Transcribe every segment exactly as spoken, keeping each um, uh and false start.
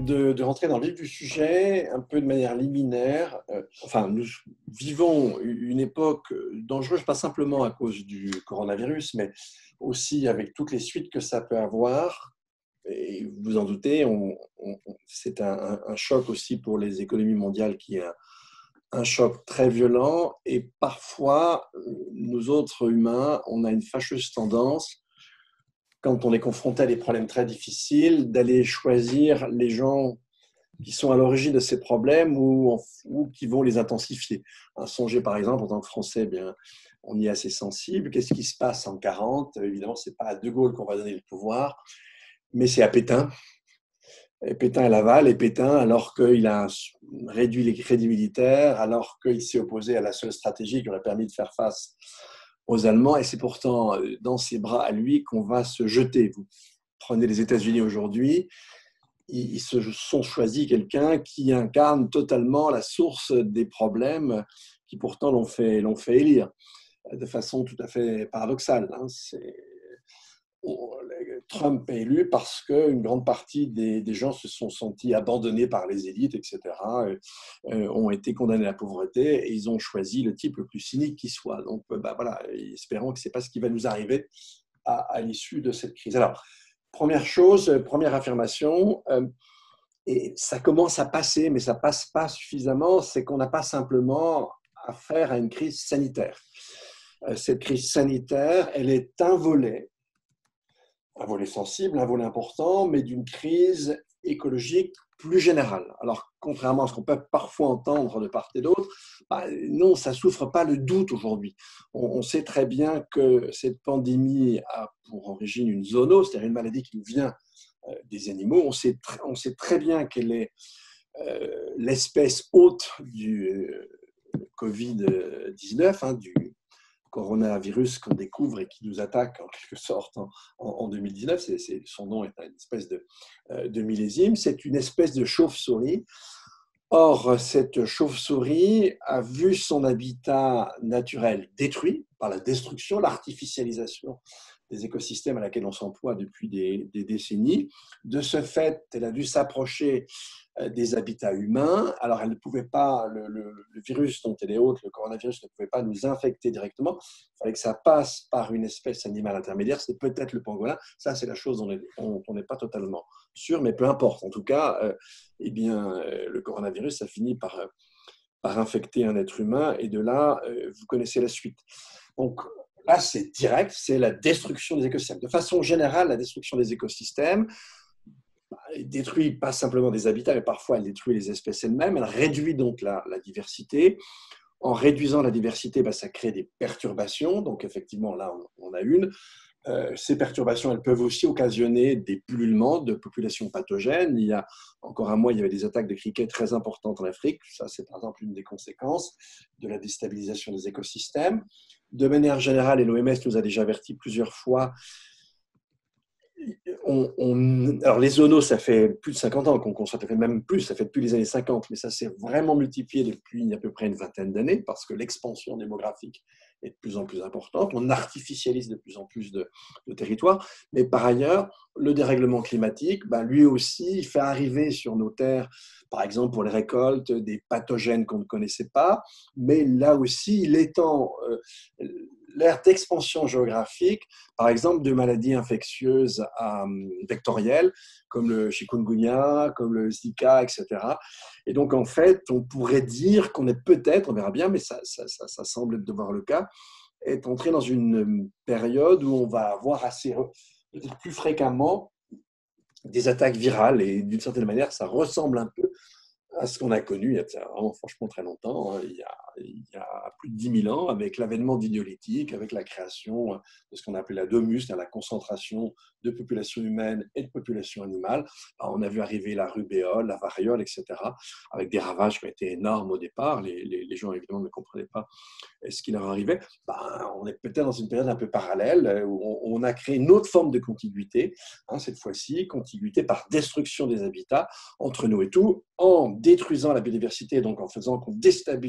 de, de rentrer dans le vif du sujet, un peu de manière liminaire. Euh, enfin, nous vivons une époque dangereuse, pas simplement à cause du coronavirus, mais aussi avec toutes les suites que ça peut avoir. Et vous vous en doutez, on, on, c'est un, un choc aussi pour les économies mondiales qui est un, un choc très violent. Et parfois, nous autres humains, on a une fâcheuse tendance, quand on est confronté à des problèmes très difficiles, d'aller choisir les gens qui sont à l'origine de ces problèmes ou, ou qui vont les intensifier. Un songez par exemple, en tant que Français, eh bien, on y est assez sensible. Qu'est-ce qui se passe en quarante? Évidemment, ce n'est pas à De Gaulle qu'on va donner le pouvoir, mais c'est à Pétain. Et Pétain à Laval, et Pétain, alors qu'il a réduit les crédits militaires, alors qu'il s'est opposé à la seule stratégie qui aurait permis de faire face aux Allemands, et c'est pourtant dans ses bras à lui qu'on va se jeter. Vous prenez les États-Unis aujourd'hui, ils se sont choisis quelqu'un qui incarne totalement la source des problèmes qui pourtant l'ont fait, l'ont fait élire de façon tout à fait paradoxale. C'est... Trump est élu parce qu'une grande partie des, des gens se sont sentis abandonnés par les élites, et cetera, euh, ont été condamnés à la pauvreté et ils ont choisi le type le plus cynique qui soit. Donc, bah, voilà, espérons que ce n'est pas ce qui va nous arriver à, à l'issue de cette crise. Alors, première chose, première affirmation, euh, et ça commence à passer, mais ça ne passe pas suffisamment, c'est qu'on n'a pas simplement affaire à une crise sanitaire. Euh, cette crise sanitaire, elle est un volet, un volet sensible, un volet important, mais d'une crise écologique plus générale. Alors, contrairement à ce qu'on peut parfois entendre de part et d'autre, bah, non, ça ne souffre pas le doute aujourd'hui. On, on sait très bien que cette pandémie a pour origine une zoonose, c'est-à-dire une maladie qui nous vient euh, des animaux. On sait, tr- on sait très bien qu'elle est euh, l'espèce hôte du euh, covid dix-neuf, hein, du coronavirus qu'on découvre et qui nous attaque en quelque sorte en, en deux mille dix-neuf. C'est, c'est, son nom est une espèce de, euh, de millésime. C'est une espèce de chauve-souris. Or, cette chauve-souris a vu son habitat naturel détruit par la destruction, l'artificialisation des écosystèmes à laquelle on s'emploie depuis des, des décennies. De ce fait, elle a dû s'approcher des habitats humains. Alors, elle ne pouvait pas, le, le, le virus dont elle est hôte, le coronavirus, ne pouvait pas nous infecter directement. Il fallait que ça passe par une espèce animale intermédiaire. C'est peut-être le pangolin. Ça, c'est la chose dont on n'est pas totalement sûr, mais peu importe. En tout cas, euh, eh bien, euh, le coronavirus, ça finit par, euh, par infecter un être humain. Et de là, euh, vous connaissez la suite. Donc, là, c'est direct, c'est la destruction des écosystèmes. De façon générale, la destruction des écosystèmes, elle détruit pas simplement des habitats, mais parfois elle détruit les espèces elles-mêmes. Elle réduit donc la, la diversité. En réduisant la diversité, bah, ça crée des perturbations. Donc effectivement, là, on, on a une. Euh, ces perturbations, elles peuvent aussi occasionner des pullulements de populations pathogènes. Il y a encore un mois, il y avait des attaques de criquets très importantes en Afrique. Ça, c'est par exemple une des conséquences de la déstabilisation des écosystèmes. De manière générale, et l'O M S nous a déjà averti plusieurs fois, On, on, alors les zoonoses, ça fait plus de cinquante ans qu'on constate, ça fait même plus, ça fait depuis les années cinquante, mais ça s'est vraiment multiplié depuis à peu près une vingtaine d'années parce que l'expansion démographique est de plus en plus importante, on artificialise de plus en plus de, de territoires, mais par ailleurs, le dérèglement climatique, ben lui aussi, il fait arriver sur nos terres, par exemple pour les récoltes, des pathogènes qu'on ne connaissait pas, mais là aussi, il étend euh, l'ère d'expansion géographique, par exemple, de maladies infectieuses euh, vectorielles, comme le chikungunya, comme le Zika, et cetera. Et donc, en fait, on pourrait dire qu'on est peut-être, on verra bien, mais ça, ça, ça, ça semble devoir le cas, est entré dans une période où on va avoir assez, peut-être plus fréquemment des attaques virales. Et d'une certaine manière, ça ressemble un peu à ce qu'on a connu il y a vraiment, franchement très longtemps, hein, il, y a, il y a plus de dix mille ans, avec l'avènement du néolithique, avec la création de ce qu'on appelait la domus, la concentration de populations humaines et de populations animales. Alors, on a vu arriver la rubéole, la variole, et cetera, avec des ravages qui ont été énormes au départ. Les, les, les gens, évidemment, ne comprenaient pas ce qui leur arrivait. Ben, on est peut-être dans une période un peu parallèle où on, on a créé une autre forme de contiguïté, hein, cette fois-ci, contiguïté par destruction des habitats entre nous et tout, en détruisant la biodiversité, donc en faisant qu'on déstabilise tout le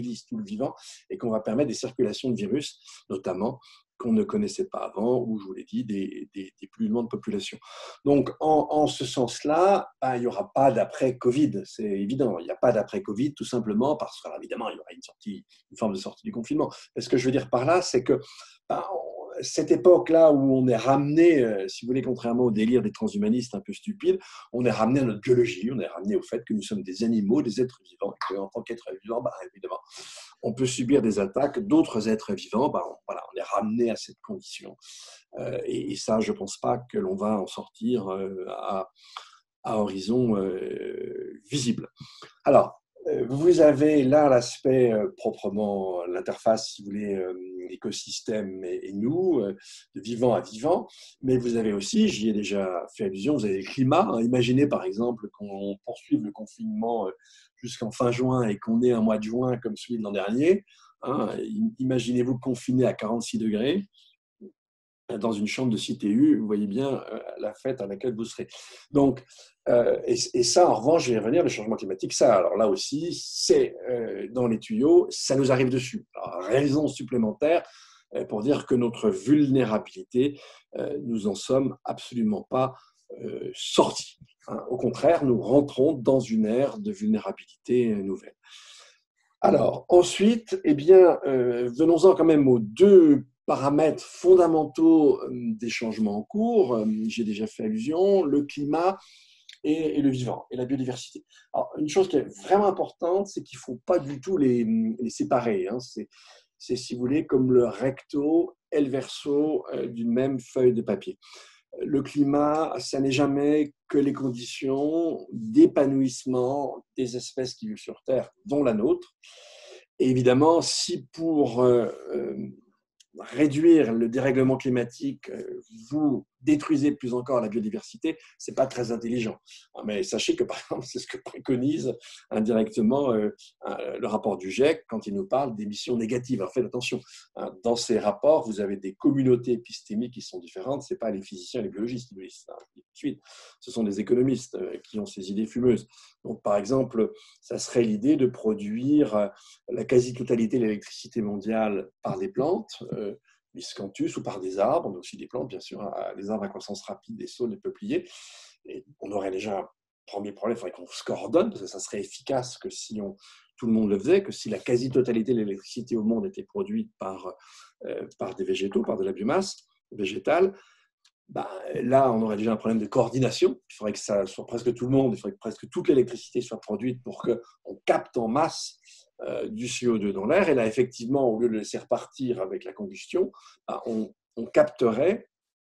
vivants et qu'on va permettre des circulations de virus, notamment, qu'on ne connaissait pas avant, ou je vous l'ai dit, des, des, des plus grandes populations. Donc, en, en ce sens-là, ben, il n'y aura pas d'après-Covid, c'est évident. Il n'y a pas d'après-Covid, tout simplement parce que, alors, évidemment, il y aura une, sortie, une forme de sortie du confinement. Mais ce que je veux dire par là, c'est que ben, cette époque-là où on est ramené, euh, si vous voulez, contrairement au délire des transhumanistes un peu stupides, on est ramené à notre biologie, on est ramené au fait que nous sommes des animaux, des êtres vivants, et qu'en tant qu'êtres vivants, ben, évidemment, on peut subir des attaques d'autres êtres vivants. Ben, on, voilà, on est ramené à cette condition. Euh, et, et ça, je ne pense pas que l'on va en sortir euh, à, à horizon euh, visible. Alors, vous avez là l'aspect euh, proprement, l'interface, si vous voulez, euh, écosystème et, et nous, euh, de vivant à vivant, mais vous avez aussi, j'y ai déjà fait allusion, vous avez le climat. Hein. Imaginez par exemple qu'on poursuive le confinement euh, jusqu'en fin juin et qu'on ait un mois de juin comme celui de l'an dernier. Hein. Imaginez-vous confiné à quarante-six degrés dans une chambre de C T U, vous voyez bien euh, la fête à laquelle vous serez. Donc, euh, et, et ça, en revanche, je vais revenir, le changement climatique, ça, alors là aussi, c'est euh, dans les tuyaux, ça nous arrive dessus. Alors, raison supplémentaire euh, pour dire que notre vulnérabilité, euh, nous en sommes absolument pas euh, sortis. Hein. Au contraire, nous rentrons dans une ère de vulnérabilité nouvelle. Alors, ensuite, eh bien, euh, venons-en quand même aux deux paramètres fondamentaux des changements en cours. J'ai déjà fait allusion, le climat et, et le vivant, et la biodiversité. Alors, une chose qui est vraiment importante, c'est qu'il ne faut pas du tout les, les séparer. Hein. C'est, c'est, si vous voulez, comme le recto et le verso euh, d'une même feuille de papier. Le climat, ça n'est jamais que les conditions d'épanouissement des espèces qui vivent sur Terre, dont la nôtre. Et évidemment, si pour euh, réduire le dérèglement climatique, vous détruisez plus encore la biodiversité, ce n'est pas très intelligent. Mais sachez que, par exemple, c'est ce que préconise indirectement euh, le rapport du GIEC quand il nous parle d'émissions négatives. Alors faites attention, hein, dans ces rapports, vous avez des communautés épistémiques qui sont différentes, ce n'est pas les physiciens et les biologistes qui le disent, hein, tout de suite. Ce sont des économistes euh, qui ont ces idées fumeuses. Donc, par exemple, ça serait l'idée de produire la quasi-totalité de l'électricité mondiale par des plantes, euh, miscanthus, ou par des arbres. On a aussi des plantes, bien sûr, des arbres à croissance rapide, des saules, des peupliers. Et on aurait déjà un premier problème, il faudrait qu'on se coordonne, parce que ça serait efficace que si on, tout le monde le faisait, que si la quasi-totalité de l'électricité au monde était produite par, euh, par des végétaux, par de la biomasse végétale, ben, là, on aurait déjà un problème de coordination. Il faudrait que ça soit presque tout le monde, il faudrait que presque toute l'électricité soit produite pour qu'on capte en masse euh, du C O deux dans l'air. Et là, effectivement, au lieu de le laisser repartir avec la combustion, ben, on, on capterait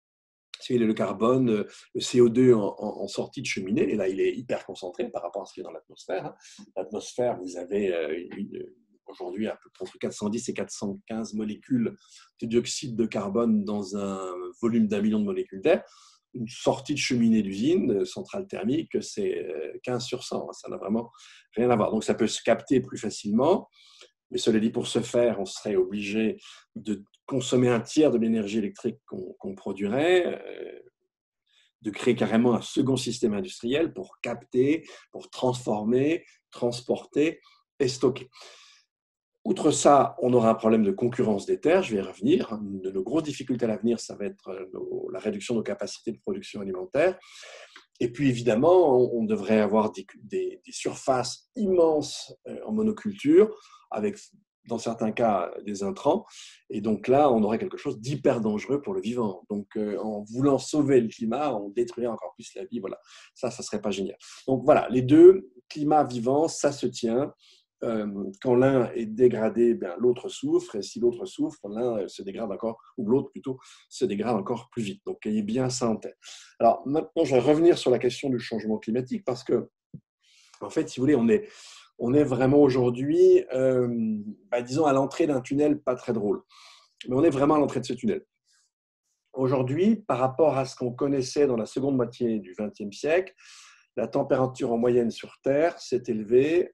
si le carbone, le C O deux en, en, en sortie de cheminée. Et là, il est hyper concentré par rapport à ce qui est dans l'atmosphère. Hein. L'atmosphère, vous avez euh, une, aujourd'hui à peu près entre quatre cent dix et quatre cent quinze molécules de dioxyde de carbone dans un volume d'un million de molécules d'air. Une sortie de cheminée d'usine, de centrale thermique, c'est quinze sur cent. Ça n'a vraiment rien à voir. Donc, ça peut se capter plus facilement. Mais cela dit, pour ce faire, on serait obligé de consommer un tiers de l'énergie électrique qu'on, qu'on produirait, euh, de créer carrément un second système industriel pour capter, pour transformer, transporter et stocker. Outre ça, on aura un problème de concurrence des terres, je vais y revenir. Une de nos grosses difficultés à l'avenir, ça va être nos, la réduction de nos capacités de production alimentaire. Et puis évidemment, on, on devrait avoir des, des, des surfaces immenses en monoculture, avec dans certains cas des intrants. Et donc là, on aurait quelque chose d'hyper dangereux pour le vivant. Donc euh, en voulant sauver le climat, on détruirait encore plus la vie. Voilà, ça, ça ne serait pas génial. Donc voilà, les deux, climat, vivant, ça se tient. Euh, quand l'un est dégradé, bien, l'autre souffre, et si l'autre souffre, l'un se dégrade encore, ou l'autre plutôt, se dégrade encore plus vite. Donc, ayez bien ça en tête. Alors, maintenant, je vais revenir sur la question du changement climatique, parce que, en fait, si vous voulez, on est, on est vraiment aujourd'hui, euh, bah, disons, à l'entrée d'un tunnel pas très drôle. Mais on est vraiment à l'entrée de ce tunnel. Aujourd'hui, par rapport à ce qu'on connaissait dans la seconde moitié du vingtième siècle, la température en moyenne sur Terre s'est élevée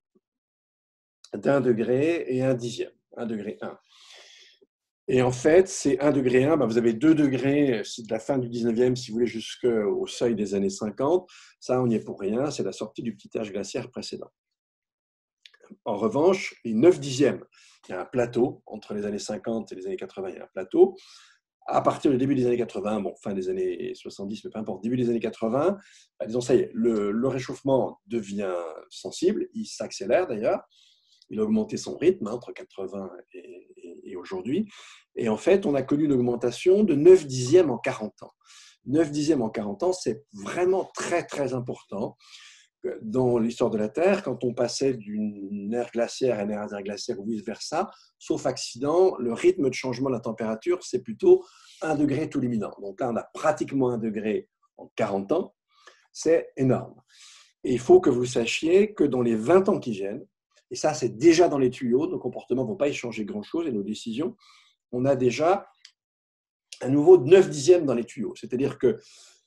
d'un degré et un dixième, un degré un. Et en fait, c'est un degré un, ben vous avez deux degrés, c'est de la fin du dix-neuvième, si vous voulez, jusqu'au seuil des années cinquante. Ça, on n'y est pour rien, c'est la sortie du petit âge glaciaire précédent. En revanche, les neuf dixièmes, il y a un plateau entre les années cinquante et les années quatre-vingts, il y a un plateau. À partir du début des années quatre-vingts, bon, fin des années soixante-dix, mais peu importe, début des années quatre-vingts, bah, disons, ça y est, le, le réchauffement devient sensible, il s'accélère d'ailleurs, il a augmenté son rythme hein, entre quatre-vingts et, et, et aujourd'hui, et en fait, on a connu une augmentation de neuf dixièmes en quarante ans. neuf dixièmes en quarante ans, c'est vraiment très, très important. Dans l'histoire de la Terre, quand on passait d'une ère glaciaire à une ère interglaciaire ou vice-versa, sauf accident, le rythme de changement de la température, c'est plutôt un degré tous les mille ans. Donc là, on a pratiquement un degré en quarante ans. C'est énorme. Et il faut que vous sachiez que dans les vingt ans qui viennent, et ça, c'est déjà dans les tuyaux, nos comportements ne vont pas y changer grand-chose et nos décisions, on a déjà un nouveau neuf dixièmes dans les tuyaux. C'est-à-dire que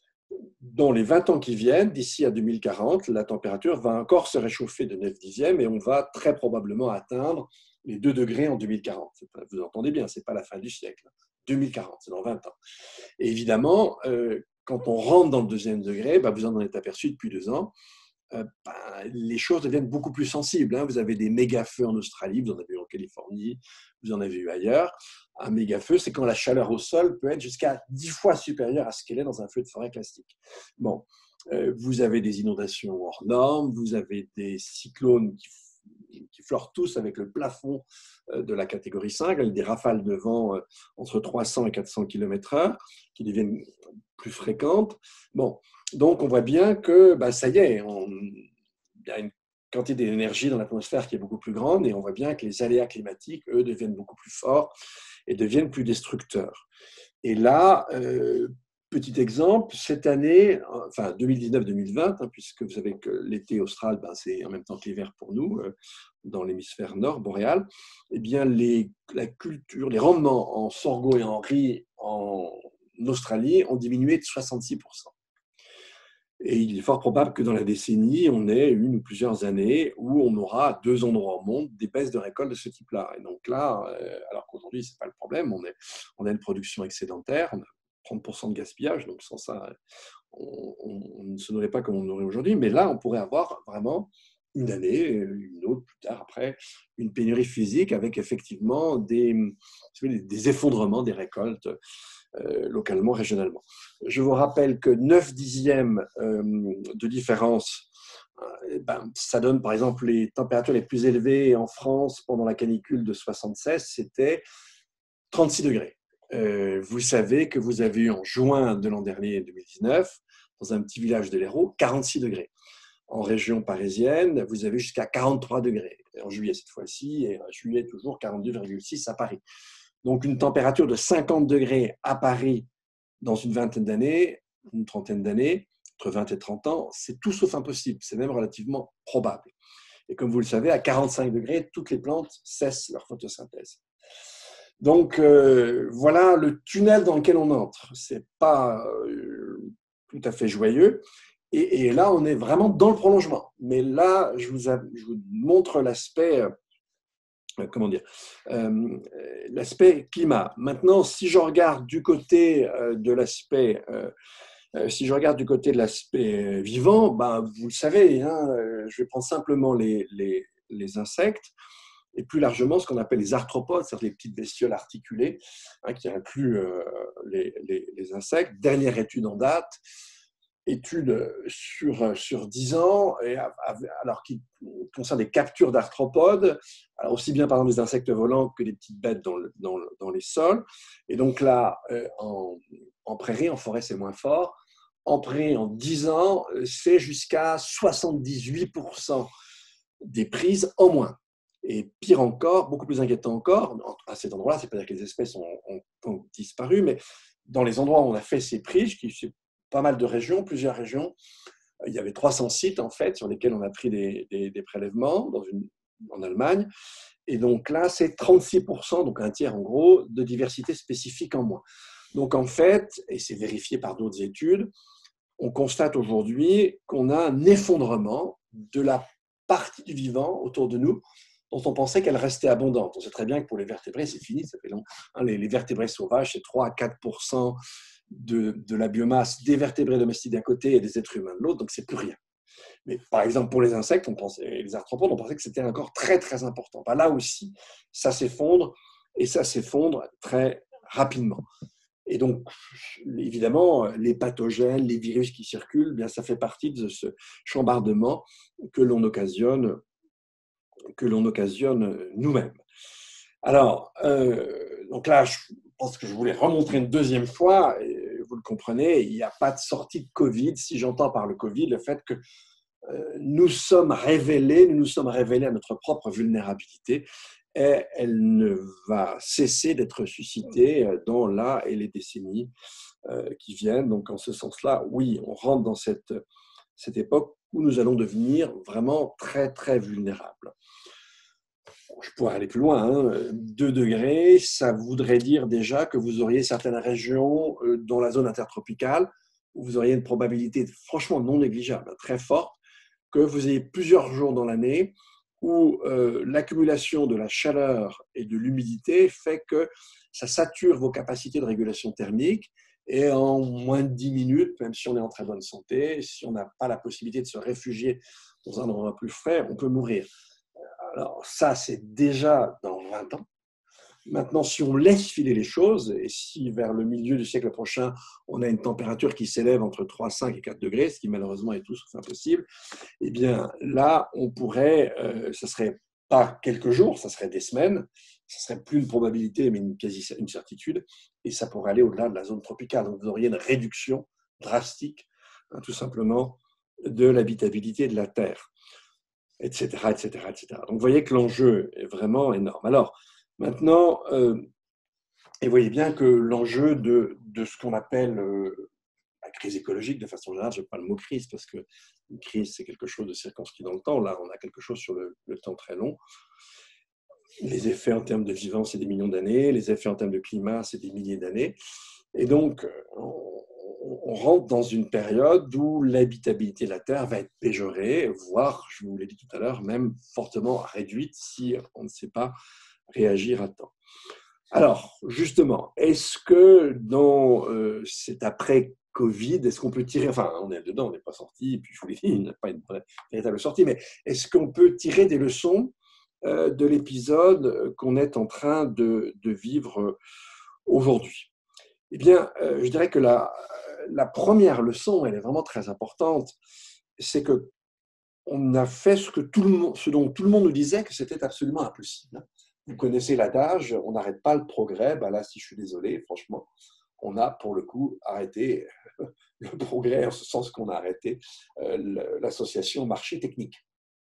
dans les vingt ans qui viennent, d'ici à deux mille quarante, la température va encore se réchauffer de neuf dixièmes et on va très probablement atteindre les deux degrés en deux mille quarante. Vous entendez bien, ce n'est pas la fin du siècle. deux mille quarante, c'est dans vingt ans. Et évidemment, euh, quand on rentre dans le deuxième degré, bah, vous en êtes aperçu depuis deux ans, euh, bah, les choses deviennent beaucoup plus sensibles. Hein. Vous avez des méga-feux en Australie, vous en avez eu en Californie, vous en avez eu ailleurs. Un méga-feu, c'est quand la chaleur au sol peut être jusqu'à dix fois supérieure à ce qu'elle est dans un feu de forêt classique. Bon, euh, vous avez des inondations hors normes, vous avez des cyclones qui qui flirtent tous avec le plafond de la catégorie cinq, avec des rafales de vent entre trois cents et quatre cents kilomètres heure qui deviennent plus fréquentes. Bon, donc on voit bien que bah, ça y est, on, il y a une quantité d'énergie dans l'atmosphère qui est beaucoup plus grande et on voit bien que les aléas climatiques, eux, deviennent beaucoup plus forts et deviennent plus destructeurs. Et là, euh, petit exemple, cette année, enfin deux mille dix-neuf deux mille vingt, hein, puisque vous savez que l'été austral, ben, c'est en même temps que l'hiver pour nous, euh, dans l'hémisphère nord, boréal, eh bien les, la culture, les rendements en sorgho et en riz en Australie ont diminué de soixante-six pour cent. Et il est fort probable que dans la décennie, on ait une ou plusieurs années où on aura à deux endroits au monde des baisses de récolte de ce type-là. Et donc là, euh, alors qu'aujourd'hui, ce n'est pas le problème, on, est, on a une production excédentaire, on a trente pour cent de gaspillage, donc sans ça, on, on, on ne se nourrit pas comme on aurait aujourd'hui. Mais là, on pourrait avoir vraiment une année, une autre plus tard, après, une pénurie physique avec effectivement des, des effondrements des récoltes euh, localement, régionalement. Je vous rappelle que neuf dixièmes euh, de différence, euh, ben, ça donne par exemple les températures les plus élevées en France pendant la canicule de soixante-seize, c'était trente-six degrés. Euh, vous savez que vous avez eu en juin de l'an dernier, deux mille dix-neuf, dans un petit village de l'Hérault, quarante-six degrés. En région parisienne, vous avez jusqu'à quarante-trois degrés, en juillet cette fois-ci, et en juillet toujours quarante-deux virgule six à Paris. Donc une température de cinquante degrés à Paris dans une vingtaine d'années, une trentaine d'années, entre vingt et trente ans, c'est tout sauf impossible, c'est même relativement probable. Et comme vous le savez, à quarante-cinq degrés, toutes les plantes cessent leur photosynthèse. Donc euh, voilà le tunnel dans lequel on entre. Ce n'est pas euh, tout à fait joyeux. Et, et, là, on est vraiment dans le prolongement. Mais là, je vous, je vous montre l'aspect, euh, comment dire, euh, l'aspect climat. Maintenant, si je regarde du côté euh, de l'aspect, euh, euh, si je regarde du côté de l'aspect vivant, ben, vous le savez, hein, je vais prendre simplement les, les, les insectes et plus largement ce qu'on appelle les arthropodes, c'est-à-dire les petites bestioles articulées, hein, qui incluent euh, les, les, les insectes. Dernière étude en date, étude sur, sur dix ans, et, alors qui concerne des captures d'arthropodes, alors aussi bien par exemple des insectes volants que des petites bêtes dans, le, dans, le, dans les sols. Et donc là, euh, en, en prairie, en forêt, c'est moins fort. En prairie, en dix ans, c'est jusqu'à soixante-dix-huit pour cent des prises en moins. Et pire encore, beaucoup plus inquiétant encore, à cet endroit-là, c'est pas dire que les espèces ont, ont, ont disparu, mais dans les endroits où on a fait ces prises, qui c'est pas mal de régions, plusieurs régions, il y avait trois cents sites en fait sur lesquels on a pris des, des, des prélèvements dans une, en Allemagne. Et donc là, c'est trente-six pour cent, donc un tiers en gros, de diversité spécifique en moins. Donc en fait, et c'est vérifié par d'autres études, on constate aujourd'hui qu'on a un effondrement de la partie du vivant autour de nous dont on pensait qu'elle restait abondante. On sait très bien que pour les vertébrés, c'est fini, ça fait long. Hein, les, les vertébrés sauvages, c'est trois à quatre pour cent de, de la biomasse des vertébrés domestiques d'un côté et des êtres humains de l'autre, donc c'est plus rien. Mais par exemple, pour les insectes, on pensait, les arthropodes, on pensait que c'était encore très, très important. Ben, là aussi, ça s'effondre, et ça s'effondre très rapidement. Et donc, évidemment, les pathogènes, les virus qui circulent, bien, ça fait partie de ce chambardement que l'on occasionne, que l'on occasionne nous-mêmes. Alors, euh, donc là, je pense que je voulais remontrer une deuxième fois, et vous le comprenez, il n'y a pas de sortie de Covid, si j'entends par le Covid le fait que euh, nous sommes révélés, nous nous sommes révélés à notre propre vulnérabilité, et elle ne va cesser d'être suscitée dans la et les décennies euh, qui viennent. Donc, en ce sens-là, oui, on rentre dans cette, cette époque où nous allons devenir vraiment très, très vulnérables. Je pourrais aller plus loin, hein. deux degrés, ça voudrait dire déjà que vous auriez certaines régions dans la zone intertropicale où vous auriez une probabilité franchement non négligeable, très forte, que vous ayez plusieurs jours dans l'année où euh, l'accumulation de la chaleur et de l'humidité fait que ça sature vos capacités de régulation thermique et en moins de dix minutes, même si on est en très bonne santé, si on n'a pas la possibilité de se réfugier dans un endroit plus frais, on peut mourir. Alors ça, c'est déjà dans vingt ans. Maintenant, si on laisse filer les choses, et si vers le milieu du siècle prochain, on a une température qui s'élève entre trois virgule cinq et quatre degrés, ce qui malheureusement est tout sauf impossible, eh bien là, on pourrait, euh, ce serait pas quelques jours, ça serait des semaines, ce serait plus une probabilité, mais une quasi une certitude, et ça pourrait aller au-delà de la zone tropicale. Donc vous auriez une réduction drastique, hein, tout simplement, de l'habitabilité de la Terre, et cetera, et cetera, et cetera. Donc vous voyez que l'enjeu est vraiment énorme. Alors maintenant, euh, et vous voyez bien que l'enjeu de, de ce qu'on appelle euh, la crise écologique, de façon générale, je n'aime pas le mot crise, parce qu'une crise, c'est quelque chose de circonscrit dans le temps. Là, on a quelque chose sur le, le temps très long. Les effets en termes de vivance, c'est des millions d'années. Les effets en termes de climat, c'est des milliers d'années. Et donc, on, on rentre dans une période où l'habitabilité de la Terre va être péjorée, voire, je vous l'ai dit tout à l'heure, même fortement réduite si on ne sait pas réagir à temps. Alors, justement, est-ce que dans euh, cet après-Covid, est-ce qu'on peut tirer, enfin, on est dedans, on n'est pas sorti, puis je vous l'ai dit, il n'y a pas une véritable sortie, mais est-ce qu'on peut tirer des leçons euh, de l'épisode qu'on est en train de, de vivre aujourd'hui? Eh bien, euh, je dirais que la, la première leçon, elle est vraiment très importante, c'est que on a fait ce, que tout le monde, ce dont tout le monde nous disait que c'était absolument impossible. Vous connaissez l'adage, on n'arrête pas le progrès. Ben là, si je suis désolé, franchement, on a pour le coup arrêté le progrès en ce sens qu'on a arrêté euh, l'association marché technique.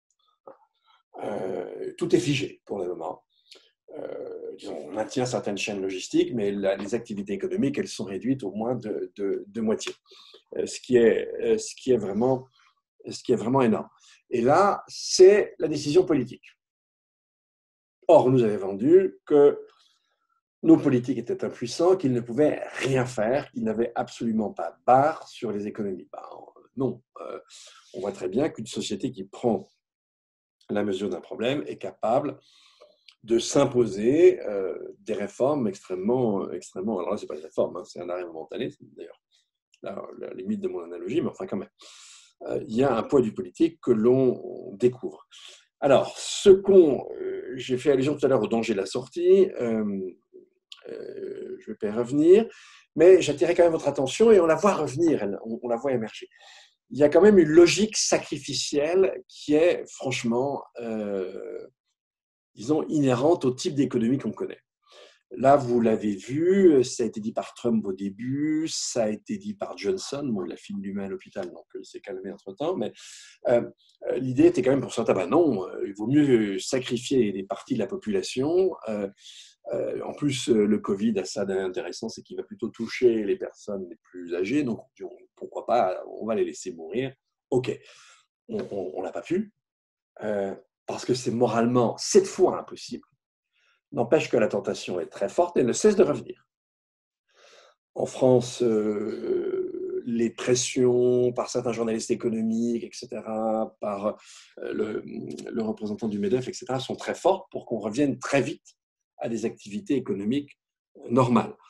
Euh, tout est figé pour le moment. Euh, disons, on maintient certaines chaînes logistiques, mais la, les activités économiques, elles sont réduites au moins de, de, de moitié, euh, ce, qui est, euh, ce, qui est vraiment, ce qui est vraiment énorme. Et là, c'est la décision politique. Or, on nous avait vendu que nos politiques étaient impuissants, qu'ils ne pouvaient rien faire, qu'ils n'avaient absolument pas barre sur les économies. Ben, non, euh, on voit très bien qu'une société qui prend la mesure d'un problème est capable de s'imposer euh, des réformes extrêmement, extrêmement. Alors là, ce n'est pas une réforme, hein, c'est un arrêt momentané, c'est d'ailleurs la, la limite de mon analogie, mais enfin quand même. Euh, il y a un poids du politique que l'on découvre. Alors, ce qu'on, euh, j'ai fait allusion tout à l'heure au danger de la sortie, euh, euh, je ne vais pas y revenir, mais j'attirais quand même votre attention et on la voit revenir, elle, on, on la voit émerger. Il y a quand même une logique sacrificielle qui est franchement, euh, disons, inhérente au type d'économie qu'on connaît. Là, vous l'avez vu, ça a été dit par Trump au début, ça a été dit par Johnson. Bon, il a filé lui-même à l'hôpital, donc il s'est calmé entre-temps. Mais euh, l'idée était quand même pour certains, ben non, il vaut mieux sacrifier des parties de la population. Euh, euh, en plus, le Covid a ça d'intéressant, c'est qu'il va plutôt toucher les personnes les plus âgées. Donc, pourquoi pas, on va les laisser mourir. OK, on ne l'a pas pu, euh, parce que c'est moralement, cette fois, impossible. N'empêche que la tentation est très forte et ne cesse de revenir. En France, euh, les pressions par certains journalistes économiques, et cetera, par euh, le, le représentant du MEDEF, et cetera, sont très fortes pour qu'on revienne très vite à des activités économiques normales.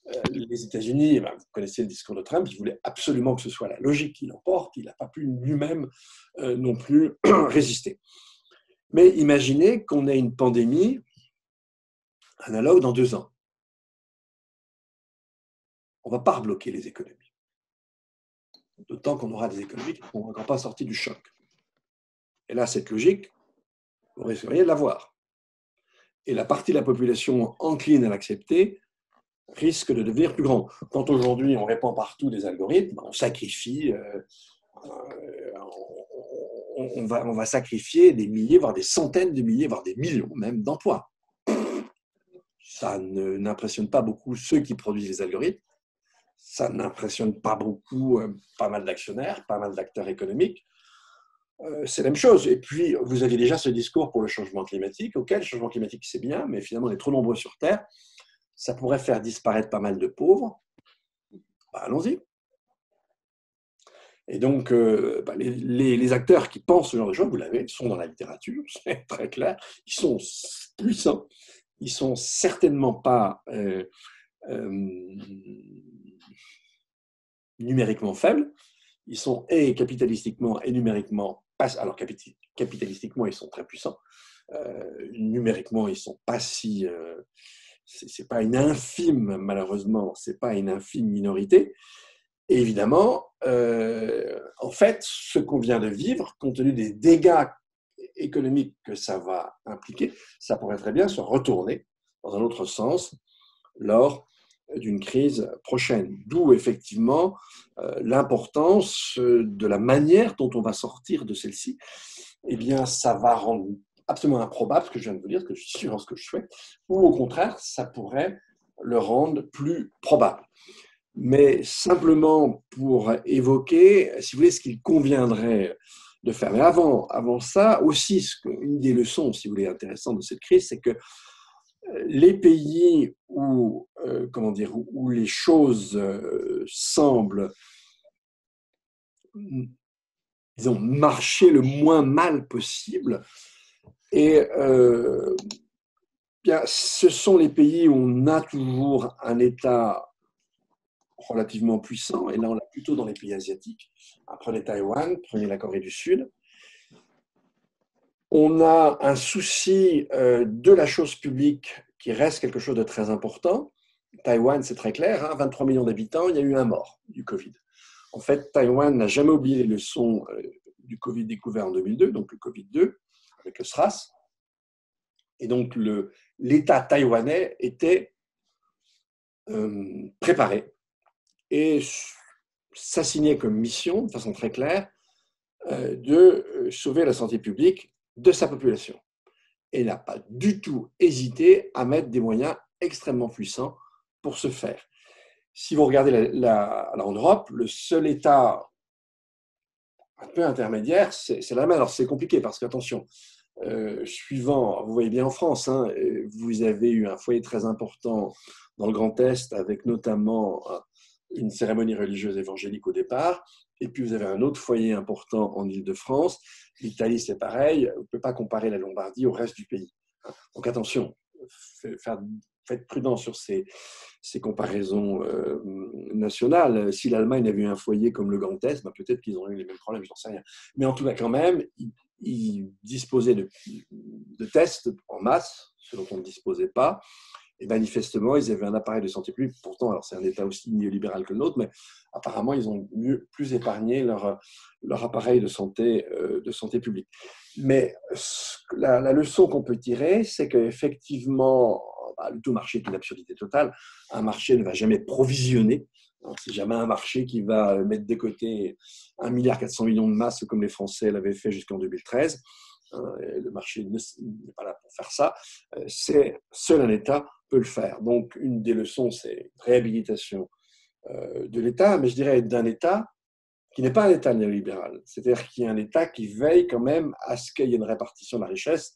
les États-Unis, ben, vous connaissez le discours de Trump, il voulait absolument que ce soit la logique qui l'emporte, il n'a pas pu lui-même euh, non plus résister. Mais imaginez qu'on ait une pandémie analogue dans deux ans. On ne va pas rebloquer les économies. D'autant qu'on aura des économies qui ne seront encore pas sorties du choc. Et là, cette logique, vous risqueriez de l'avoir. Et la partie de la population encline à l'accepter risque de devenir plus grande. Quand aujourd'hui on répand partout des algorithmes, on sacrifie, euh, euh, on, on, va, on va sacrifier des milliers, voire des centaines de milliers, voire des millions même d'emplois. Ça ne, n'impressionne pas beaucoup ceux qui produisent les algorithmes, ça n'impressionne pas beaucoup euh, pas mal d'actionnaires, pas mal d'acteurs économiques. Euh, c'est la même chose. Et puis, vous avez déjà ce discours pour le changement climatique, auquel le changement climatique c'est bien, mais finalement on est trop nombreux sur Terre. Ça pourrait faire disparaître pas mal de pauvres. Bah, allons-y. Et donc, euh, bah, les, les, les acteurs qui pensent ce genre de choses, vous l'avez, sont dans la littérature, c'est très clair. Ils sont puissants. Ils sont certainement pas euh, euh, numériquement faibles. Ils sont et capitalistiquement et numériquement pas. Alors capitalistiquement, ils sont très puissants. Euh, numériquement, ils sont pas si. Euh, c'est pas une infime, malheureusement, c'est pas une infime minorité. Et évidemment, euh, en fait, ce qu'on vient de vivre, compte tenu des dégâts économiques que ça va impliquer, ça pourrait très bien se retourner dans un autre sens lors d'une crise prochaine. D'où effectivement euh, l'importance de la manière dont on va sortir de celle-ci. Eh bien, ça va rendre absolument improbable ce que je viens de vous dire, ce que je suis sûr, ce que je souhaite, ou au contraire, ça pourrait le rendre plus probable. Mais simplement pour évoquer, si vous voulez, ce qu'il conviendrait de faire. Mais avant, avant ça, aussi, ce que, une des leçons, si vous voulez, intéressantes de cette crise, c'est que les pays où, euh, comment dire, où, où les choses euh, semblent, disons, marcher le moins mal possible, et euh, bien, ce sont les pays où on a toujours un État relativement puissant, et là on l'a plutôt dans les pays asiatiques. Prenez Taïwan, prenez la Corée du Sud. On a un souci euh, de la chose publique qui reste quelque chose de très important. Taïwan, c'est très clair, hein, vingt-trois millions d'habitants, il y a eu un mort du Covid. En fait, Taïwan n'a jamais oublié les leçons euh, du Covid découvert en deux mille deux, donc le Covid deux, avec le SRAS. Et donc, le, l'État taïwanais était euh, préparé et s'assignait comme mission, de façon très claire, euh, de sauver la santé publique de sa population. Et n'a pas du tout hésité à mettre des moyens extrêmement puissants pour ce faire. Si vous regardez la, la, alors en Europe, le seul État un peu intermédiaire, c'est, c'est l'Allemagne. Alors c'est compliqué parce qu'attention, euh, suivant, vous voyez bien en France, hein, vous avez eu un foyer très important dans le Grand Est avec notamment une cérémonie religieuse évangélique au départ, et puis vous avez un autre foyer important en Île-de-France. L'Italie, c'est pareil, on ne peut pas comparer la Lombardie au reste du pays. Donc attention, faites prudence sur ces, ces comparaisons euh, nationales. Si l'Allemagne avait eu un foyer comme le Grand Est, ben peut-être qu'ils auraient eu les mêmes problèmes, je n'en sais rien. Mais en tout cas, quand même, ils, ils disposaient de, de tests en masse, ce dont on ne disposait pas. Et manifestement, ils avaient un appareil de santé publique. Pourtant, alors c'est un État aussi néolibéral que le nôtre, mais apparemment, ils ont mieux, plus épargné leur, leur appareil de santé, euh, de santé publique. Mais la, la leçon qu'on peut tirer, c'est qu'effectivement, bah, le tout marché est une absurdité totale. Un marché ne va jamais provisionner. C'est jamais un marché qui va mettre de côté un milliard quatre cents millions de masques comme les Français l'avaient fait jusqu'en deux mille treize. Le marché n'est pas là pour faire ça. C'est seul un État peut le faire. Donc, une des leçons, c'est une réhabilitation de l'État, mais je dirais d'un État qui n'est pas un État néolibéral. C'est-à-dire qu'il y a un État qui veille quand même à ce qu'il y ait une répartition de la richesse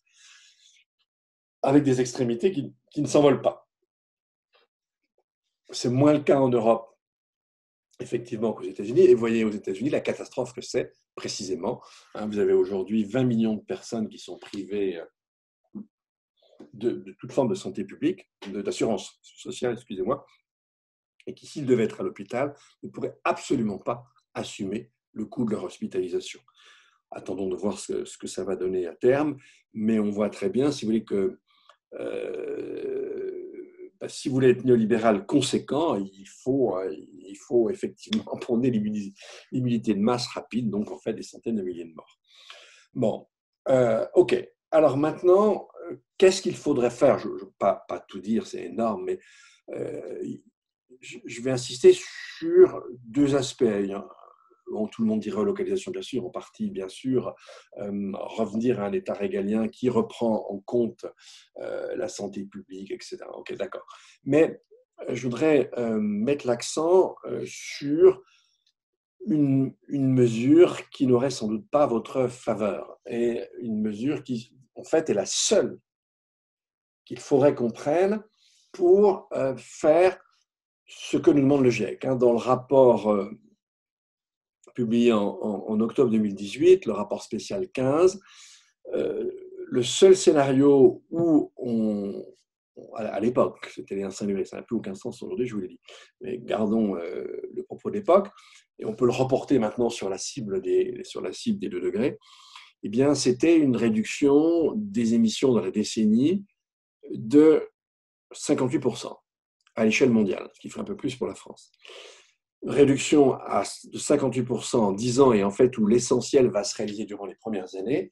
avec des extrémités qui, qui ne s'envolent pas. C'est moins le cas en Europe, effectivement, qu'aux États-Unis. Et vous voyez aux États-Unis la catastrophe que c'est, précisément. Vous avez aujourd'hui vingt millions de personnes qui sont privées de, de toute forme de santé publique, d'assurance sociale, excusez-moi. et qui, s'ils devaient être à l'hôpital, ne pourraient absolument pas assumer le coût de leur hospitalisation. Attendons de voir ce, ce que ça va donner à terme, mais on voit très bien, si vous voulez, que euh, bah, si vous voulez être néolibéral conséquent, il faut, il faut effectivement prôner l'immunité de masse rapide, donc en fait des centaines de milliers de morts. Bon, euh, ok. Alors maintenant, qu'est-ce qu'il faudrait faire? Je ne vais pas, pas tout dire, c'est énorme, mais euh, je vais insister sur deux aspects. Bon, tout le monde dit relocalisation, bien sûr, en partie, bien sûr, euh, revenir à un État régalien qui reprend en compte euh, la santé publique, et cetera. Ok, d'accord. Mais je voudrais euh, mettre l'accent euh, sur une, une mesure qui n'aurait sans doute pas votre faveur, et une mesure qui, en fait, est la seule qu'il faudrait qu'on prenne pour euh, faire ce que nous demande le GIEC. Hein. Dans le rapport euh, publié en, en, en octobre deux mille dix-huit, le rapport spécial quinze, euh, le seul scénario où on, à l'époque, c'était les un virgule cinq degrés, ça n'a plus aucun sens aujourd'hui, je vous l'ai dit, mais gardons euh, le propos de l'époque, et on peut le reporter maintenant sur la cible des, sur la cible des deux degrés, eh bien, c'était une réduction des émissions dans la décennie de cinquante-huit pour cent à l'échelle mondiale, ce qui fait un peu plus pour la France. Réduction à, de cinquante-huit pour cent en dix ans, et en fait où l'essentiel va se réaliser durant les premières années,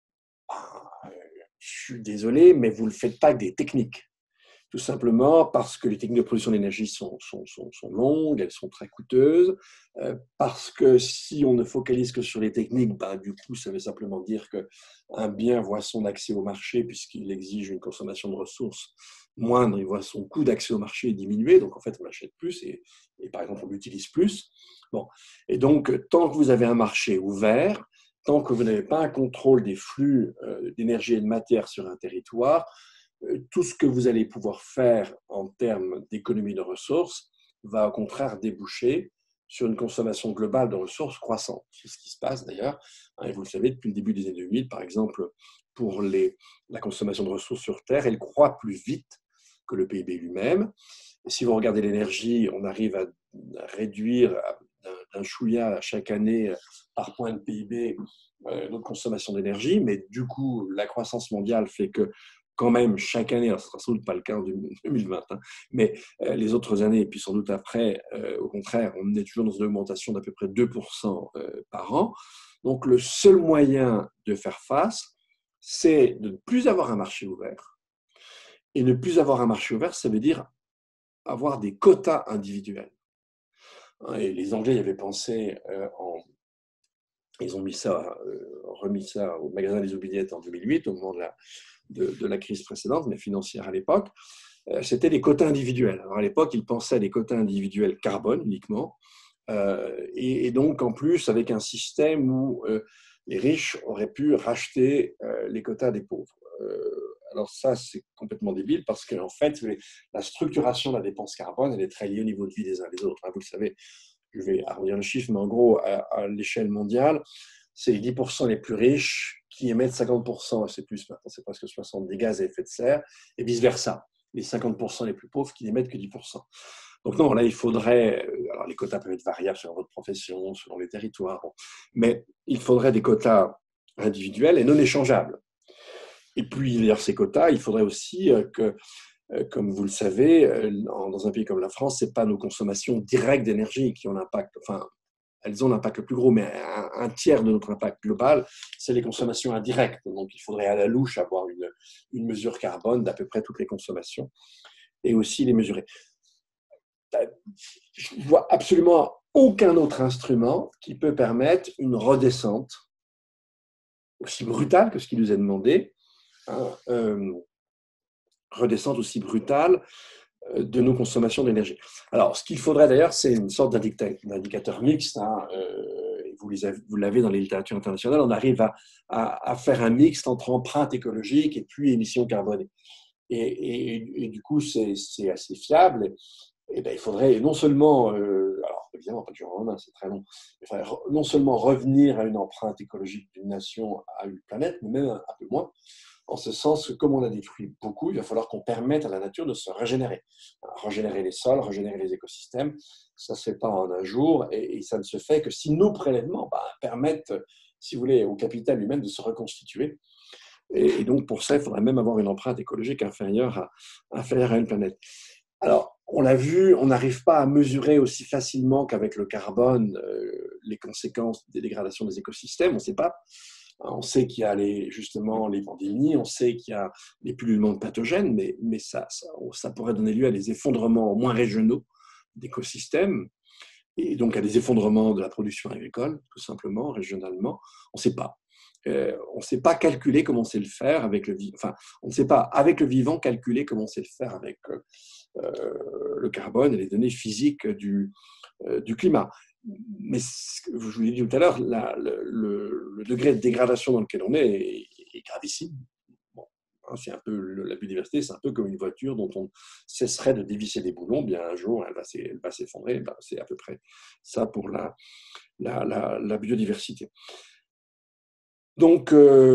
je suis désolé, mais vous ne le faites pas avec des techniques. Tout simplement parce que les techniques de production d'énergie sont, sont, sont, sont longues, elles sont très coûteuses, euh, parce que si on ne focalise que sur les techniques, ben, du coup, ça veut simplement dire qu'un bien voit son accès au marché, puisqu'il exige une consommation de ressources moindre, il voit son coût d'accès au marché diminuer, donc en fait, on l'achète plus et, et par exemple, on l'utilise plus. Bon. Et donc, tant que vous avez un marché ouvert, tant que vous n'avez pas un contrôle des flux euh, d'énergie et de matière sur un territoire, tout ce que vous allez pouvoir faire en termes d'économie de ressources va au contraire déboucher sur une consommation globale de ressources croissante. C'est ce qui se passe d'ailleurs, et vous le savez, depuis le début des années deux mille, par exemple, pour les, la consommation de ressources sur Terre, elle croît plus vite que le P I B lui-même. Et si vous regardez l'énergie, on arrive à réduire d'un chouïa chaque année par point de P I B notre consommation d'énergie, mais du coup, la croissance mondiale fait que quand même, chaque année, alors ce ne sera sans doute pas le cas en deux mille vingt, hein, mais euh, les autres années, et puis sans doute après, euh, au contraire, on est toujours dans une augmentation d'à peu près deux pour cent euh, par an. Donc, le seul moyen de faire face, c'est de ne plus avoir un marché ouvert. Et ne plus avoir un marché ouvert, ça veut dire avoir des quotas individuels. Et les Anglais y avaient pensé euh, en... Ils ont mis ça, euh, remis ça au magasin des oubliettes en deux mille huit, au moment de la, de, de la crise précédente, mais financière à l'époque. Euh, c'était des quotas individuels. Alors à l'époque, ils pensaient à des quotas individuels carbone uniquement, euh, et, et donc en plus avec un système où euh, les riches auraient pu racheter euh, les quotas des pauvres. Euh, alors ça, c'est complètement débile parce qu'en fait, la structuration de la dépense carbone, elle est très liée au niveau de vie des uns des autres. Vous le savez, je vais arrondir le chiffre, mais en gros, à, à l'échelle mondiale, c'est les dix pour cent les plus riches qui émettent cinquante pour cent, c'est plus maintenant, c'est presque soixante des gaz à effet de serre, et vice-versa, les cinquante pour cent les plus pauvres qui n'émettent que dix pour cent. Donc non, là, il faudrait, alors les quotas peuvent être variables selon votre profession, selon les territoires, mais il faudrait des quotas individuels et non échangeables. Et puis, d'ailleurs, ces quotas, il faudrait aussi que, comme vous le savez, dans un pays comme la France, ce n'est pas nos consommations directes d'énergie qui ont l'impact, enfin, elles ont l'impact le plus gros, mais un, un tiers de notre impact global, c'est les consommations indirectes. Donc, il faudrait à la louche avoir une, une mesure carbone d'à peu près toutes les consommations et aussi les mesurer. Je ne vois absolument aucun autre instrument qui peut permettre une redescente aussi brutale que ce qui nous est demandé, hein, euh, redescente aussi brutale de nos consommations d'énergie. Alors, ce qu'il faudrait d'ailleurs, c'est une sorte d'indicateur mixte. Hein, euh, vous, les avez, vous l'avez dans les littératures internationales. On arrive à, à, à faire un mixte entre empreinte écologique et puis émissions carbonées. Et, et, et du coup, c'est assez fiable. Et, et ben, il faudrait non seulement, euh, alors évidemment, pas du jour au lendemain, c'est très long, il faudrait non seulement revenir à une empreinte écologique d'une nation à une planète, mais même un, un peu moins. en ce sens que comme on a détruit beaucoup, il va falloir qu'on permette à la nature de se régénérer. Régénérer les sols, régénérer les écosystèmes, ça ne se fait pas en un jour, et, et ça ne se fait que si nos prélèvements bah, permettent, si vous voulez, au capital lui-même de se reconstituer. Et, et donc, pour ça, il faudrait même avoir une empreinte écologique inférieure à, inférieure à une planète. Alors, on l'a vu, on n'arrive pas à mesurer aussi facilement qu'avec le carbone euh, les conséquences des dégradations des écosystèmes, on ne sait pas. On sait qu'il y a les, justement les pandémies, on sait qu'il y a les pullulements de pathogènes, mais, mais ça, ça, ça pourrait donner lieu à des effondrements moins régionaux d'écosystèmes, et donc à des effondrements de la production agricole, tout simplement, régionalement. On ne sait pas. Euh, on ne sait pas calculer comment on sait le faire avec le vivant. Enfin, on ne sait pas, avec le vivant, calculer comment on sait le faire avec euh, le carbone et les données physiques du, euh, du climat. Mais je vous l'ai dit tout à l'heure, la, le, le, le degré de dégradation dans lequel on est est, est gravissime. Bon, hein, c'est un peu la biodiversité, c'est un peu comme une voiture dont on cesserait de dévisser des boulons, bien un jour elle va, elle va s'effondrer. Ben, c'est à peu près ça pour la, la, la, la biodiversité. Donc,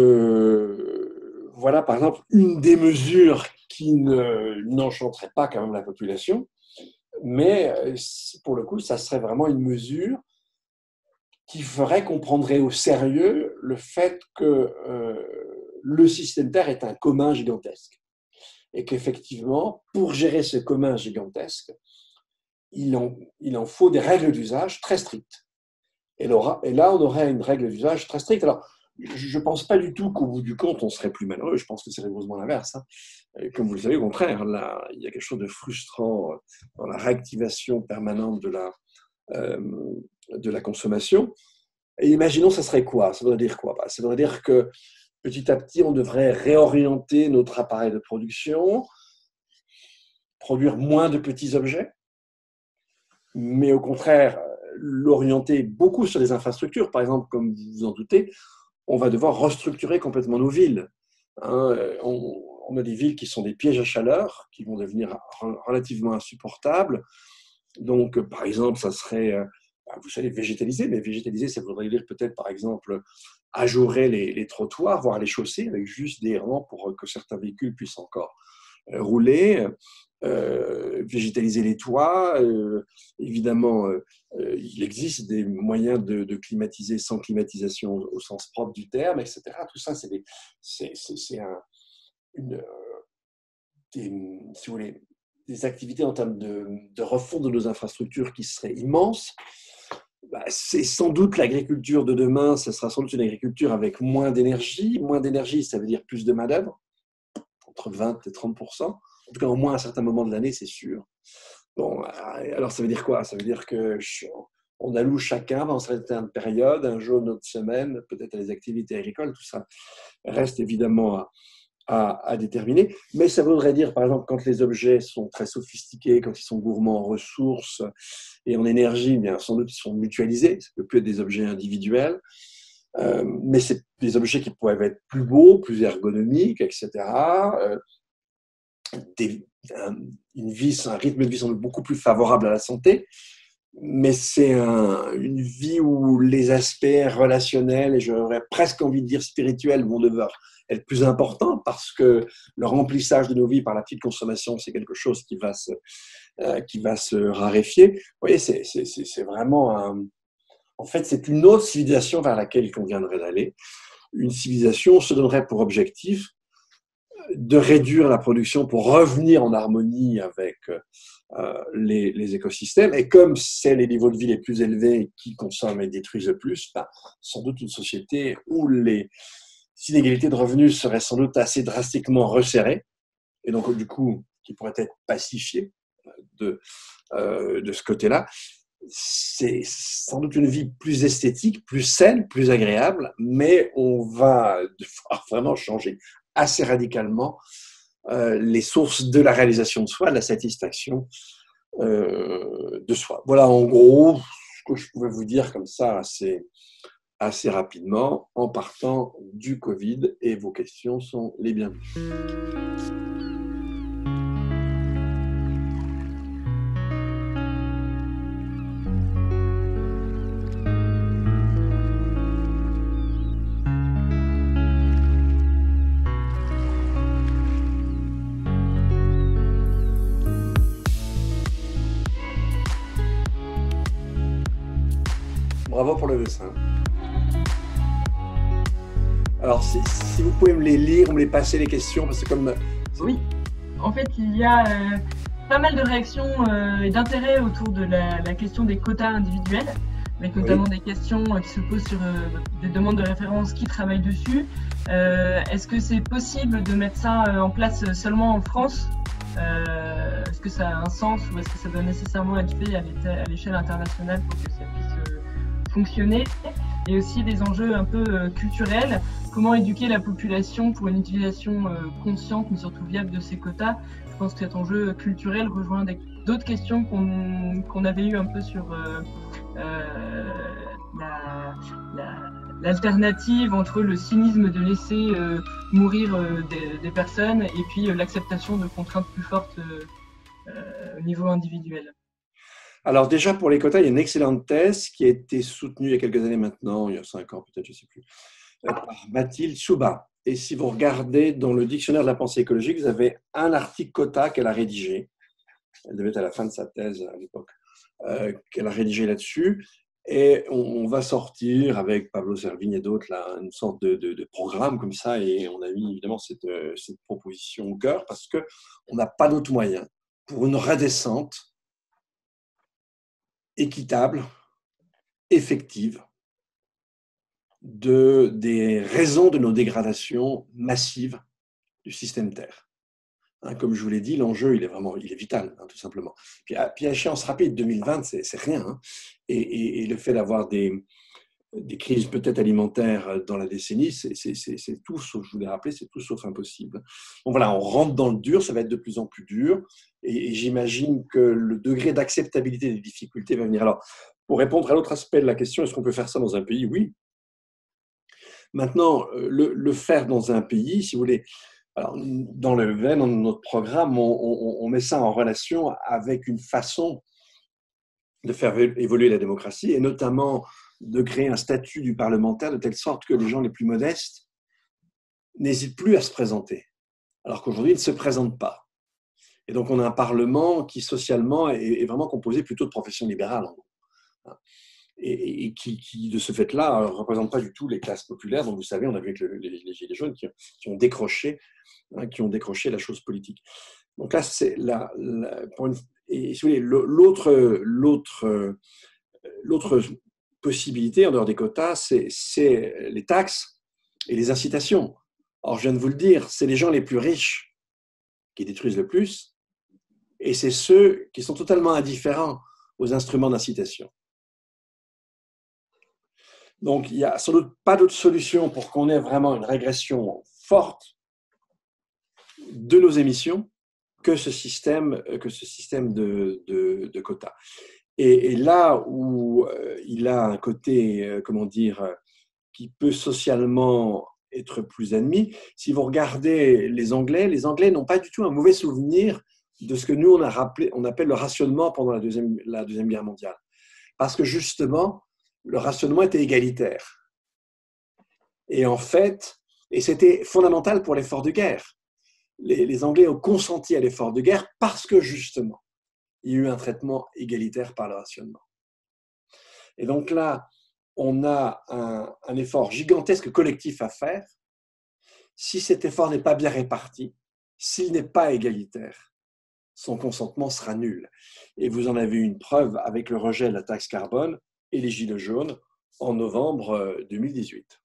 euh, voilà par exemple une des mesures qui ne, n'enchanterait pas quand même la population, mais pour le coup, ça serait vraiment une mesure qui ferait qu'on prendrait au sérieux le fait que euh, le système Terre est un commun gigantesque. Et qu'effectivement, pour gérer ce commun gigantesque, il en, il en faut des règles d'usage très strictes. Et, l'aura, et là, on aurait une règle d'usage très stricte. Alors, je ne pense pas du tout qu'au bout du compte, on serait plus malheureux. Je pense que c'est rigoureusement l'inverse. Hein. Comme vous le savez, au contraire, là, il y a quelque chose de frustrant dans la réactivation permanente de la, euh, de la consommation. Et imaginons, ça serait quoi? Ça voudrait dire quoi? Bah, ça voudrait dire que petit à petit, on devrait réorienter notre appareil de production, produire moins de petits objets, mais au contraire, l'orienter beaucoup sur les infrastructures. Par exemple, comme vous vous en doutez, on va devoir restructurer complètement nos villes. Hein, on, on a des villes qui sont des pièges à chaleur, qui vont devenir relativement insupportables. Donc, par exemple, ça serait, vous savez, végétaliser, mais végétaliser, ça voudrait dire peut-être, par exemple, ajourer les, les trottoirs, voire les chaussées, avec juste des rangs pour que certains véhicules puissent encore rouler. Euh, végétaliser les toits, euh, évidemment, euh, il existe des moyens de, de climatiser sans climatisation au, au sens propre du terme, et cetera. Tout ça, c'est, des, c'est, c'est, c'est un, une, des, si vous voulez, des activités en termes de, de refonte de nos infrastructures qui seraient immenses. Bah, c'est sans doute l'agriculture de demain, ce sera sans doute une agriculture avec moins d'énergie. Moins d'énergie, ça veut dire plus de main-d'œuvre, entre vingt et trente pour cent. En tout cas, au moins à un certain moment de l'année, c'est sûr. Bon, alors ça veut dire quoi? Ça veut dire qu'on alloue chacun dans certaines périodes, un jour, notre semaine, peut-être à les activités agricoles, tout ça reste évidemment à, à, à déterminer. Mais ça voudrait dire, par exemple, quand les objets sont très sophistiqués, quand ils sont gourmands en ressources et en énergie, bien, sans doute ils sont mutualisés. Ça ne peut plus être des objets individuels. Euh, mais c'est des objets qui peuvent être plus beaux, plus ergonomiques, et cetera. Euh, Des, un, une vie, un rythme de vie semble beaucoup plus favorable à la santé, mais c'est un, une vie où les aspects relationnels et j'aurais presque envie de dire spirituels vont devoir être plus importants parce que le remplissage de nos vies par la petite consommation, c'est quelque chose qui va se, euh, qui va se raréfier. Vous voyez, c'est, c'est, c'est, c'est vraiment un... En fait, c'est une autre civilisation vers laquelle il conviendrait d'aller. Une civilisation se donnerait pour objectif de réduire la production pour revenir en harmonie avec euh, les, les écosystèmes. Et comme c'est les niveaux de vie les plus élevés qui consomment et détruisent le plus, ben, sans doute une société où les inégalités de revenus seraient sans doute assez drastiquement resserrées, et donc du coup, qui pourraient être pacifiées de, euh, de ce côté-là. C'est sans doute une vie plus esthétique, plus saine, plus agréable, mais on va devoir vraiment changer assez radicalement euh, les sources de la réalisation de soi, de la satisfaction euh, de soi. Voilà en gros ce que je pouvais vous dire comme ça assez, assez rapidement en partant du Covid, et vos questions sont les bienvenues. Bravo pour le dessin. Alors, si, si vous pouvez me les lire, me les passer les questions, parce que comme... Oui, en fait, il y a euh, pas mal de réactions euh, et d'intérêt autour de la, la question des quotas individuels, avec notamment oui. des questions euh, qui se posent sur euh, des demandes de référence, qui travaillent dessus. Euh, est-ce que c'est possible de mettre ça en place seulement en France ? euh, Est-ce que ça a un sens ou est-ce que ça doit nécessairement être fait à l'échelle internationale pour que ça puisse euh, fonctionner ? Et aussi des enjeux un peu euh, culturels. Comment éduquer la population pour une utilisation euh, consciente mais surtout viable de ces quotas ? Je pense que cet enjeu culturel rejoint d'autres questions qu'on qu'on avait eues un peu sur euh, euh, l'alternative la, la, entre le cynisme de laisser euh, mourir euh, des, des personnes et puis euh, l'acceptation de contraintes plus fortes euh, euh, au niveau individuel. Alors déjà, pour les quotas, il y a une excellente thèse qui a été soutenue il y a quelques années maintenant, il y a cinq ans peut-être, je ne sais plus, par Mathilde Souba. Et si vous regardez dans le dictionnaire de la pensée écologique, vous avez un article quota qu'elle a rédigé. Elle devait être à la fin de sa thèse à l'époque, euh, qu'elle a rédigé là-dessus. Et on, on va sortir avec Pablo Servigne et d'autres là, une sorte de, de, de programme comme ça. Et on a mis évidemment cette, cette proposition au cœur parce qu'on n'a pas d'autre moyen pour une redescente équitable, effective, de, des raisons de nos dégradations massives du système Terre. Hein, comme je vous l'ai dit, l'enjeu, il est vraiment il est vital, hein, tout simplement. Puis à, puis à échéance rapide, deux mille vingt, c'est, c'est rien. Hein. Et, et, et le fait d'avoir des, des crises peut-être alimentaires dans la décennie, c'est, c'est, c'est, c'est tout sauf, je vous l'ai rappelé, c'est tout sauf impossible. Donc voilà, on rentre dans le dur, ça va être de plus en plus dur. Et, et j'imagine que le degré d'acceptabilité des difficultés va venir. Alors, pour répondre à l'autre aspect de la question, est-ce qu'on peut faire ça dans un pays ? Oui. Maintenant, le, le faire dans un pays, si vous voulez, alors, dans le V E N, dans notre programme, on, on, on met ça en relation avec une façon de faire évoluer la démocratie et notamment de créer un statut du parlementaire de telle sorte que les gens les plus modestes n'hésitent plus à se présenter, alors qu'aujourd'hui, ils ne se présentent pas. Et donc, on a un parlement qui, socialement, est, est vraiment composé plutôt de professions libérales. Et, et qui, qui, de ce fait-là, ne représente pas du tout les classes populaires. Donc, vous savez, on a vu avec le, les, les Gilets jaunes qui, qui, ont décroché, hein, qui ont décroché la chose politique. Donc là, c'est la, la, pour une, et, si vous voulez, l'autre, l'autre, l'autre possibilité, en dehors des quotas, c'est, c'est les taxes et les incitations. Or, je viens de vous le dire, c'est les gens les plus riches qui détruisent le plus, et c'est ceux qui sont totalement indifférents aux instruments d'incitation. Donc, il n'y a sans doute pas d'autre solution pour qu'on ait vraiment une régression forte de nos émissions que ce système, que ce système de, de, de quotas. Et, et là où euh, il a un côté, euh, comment dire, qui peut socialement être plus admis, si vous regardez les Anglais, les Anglais n'ont pas du tout un mauvais souvenir de ce que nous, on, a rappelé, on appelle le rationnement pendant la Deuxième, la Deuxième Guerre mondiale. Parce que justement, le rationnement était égalitaire. Et en fait, et c'était fondamental pour l'effort de guerre. Les, les Anglais ont consenti à l'effort de guerre parce que justement, il y a eu un traitement égalitaire par le rationnement. Et donc là, on a un, un effort gigantesque collectif à faire. Si cet effort n'est pas bien réparti, s'il n'est pas égalitaire, son consentement sera nul. Et vous en avez eu une preuve avec le rejet de la taxe carbone et les Gilets jaunes en novembre deux mille dix-huit.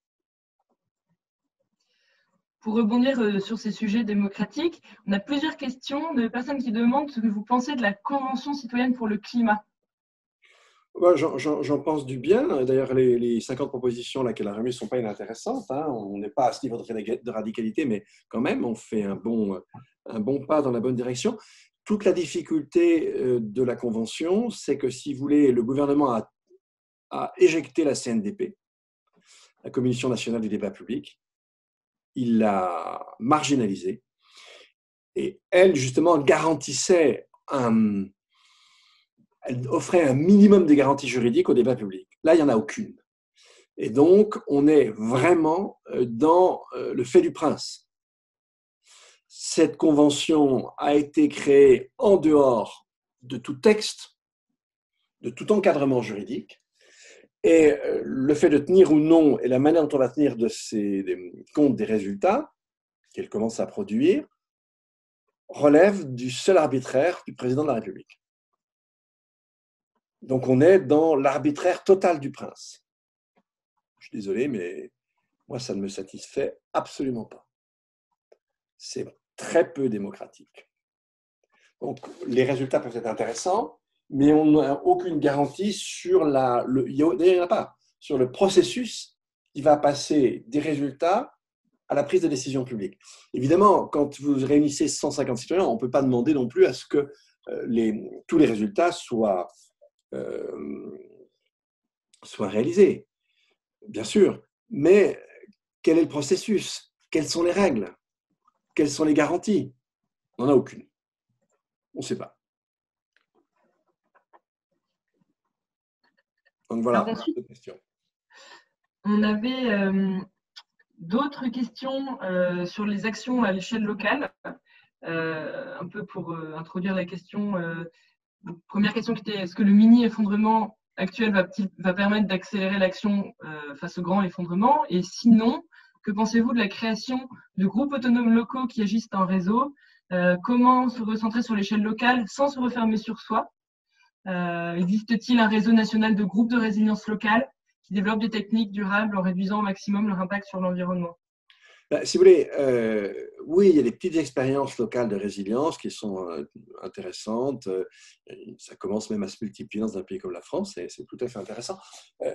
Pour rebondir sur ces sujets démocratiques, on a plusieurs questions de personnes qui demandent ce que vous pensez de la Convention citoyenne pour le climat. Ouais, j'en, j'en, j'en pense du bien. D'ailleurs, les, les cinquante propositions là, qu'elle a remises ne sont pas inintéressantes. Hein. On n'est pas à ce niveau de radicalité, mais quand même, on fait un bon, un bon pas dans la bonne direction. Toute la difficulté de la Convention, c'est que si vous voulez, le gouvernement a, a éjecté la C N D P, la Commission nationale du débat public. Il l'a marginalisée. Et elle, justement, garantissait un... Elle offrait un minimum de garanties juridiques au débat public. Là, il n'y en a aucune. Et donc, on est vraiment dans le fait du prince. Cette convention a été créée en dehors de tout texte, de tout encadrement juridique. Et le fait de tenir ou non et la manière dont on va tenir de ces, des, compte des résultats qu'elle commence à produire relève du seul arbitraire du président de la République. Donc on est dans l'arbitraire total du prince. Je suis désolé, mais moi ça ne me satisfait absolument pas. C'est très peu démocratique. Donc les résultats peuvent être intéressants, mais on n'a aucune garantie sur la, le, il n'y en a pas, sur le processus qui va passer des résultats à la prise de décision publique. Évidemment, quand vous réunissez cent cinquante citoyens, on ne peut pas demander non plus à ce que les, tous les résultats soient, euh, soient réalisés, bien sûr. Mais quel est le processus? Quelles sont les règles? Quelles sont les garanties? On n'en a aucune. On ne sait pas. Donc voilà, Alors ensuite, question. On avait euh, d'autres questions euh, sur les actions à l'échelle locale. Euh, un peu pour euh, introduire la question. Euh, première question qui était, est-ce que le mini-effondrement actuel va, va permettre d'accélérer l'action euh, face au grand effondrement? Et sinon, que pensez-vous de la création de groupes autonomes locaux qui agissent en réseau? euh, Comment se recentrer sur l'échelle locale sans se refermer sur soi? euh, Existe-t-il un réseau national de groupes de résilience locale qui développent des techniques durables en réduisant au maximum leur impact sur l'environnement? Ben, si vous voulez, euh, oui, il y a des petites expériences locales de résilience qui sont euh, intéressantes. Euh, ça commence même à se multiplier dans un pays comme la France, et c'est tout à fait intéressant. Euh,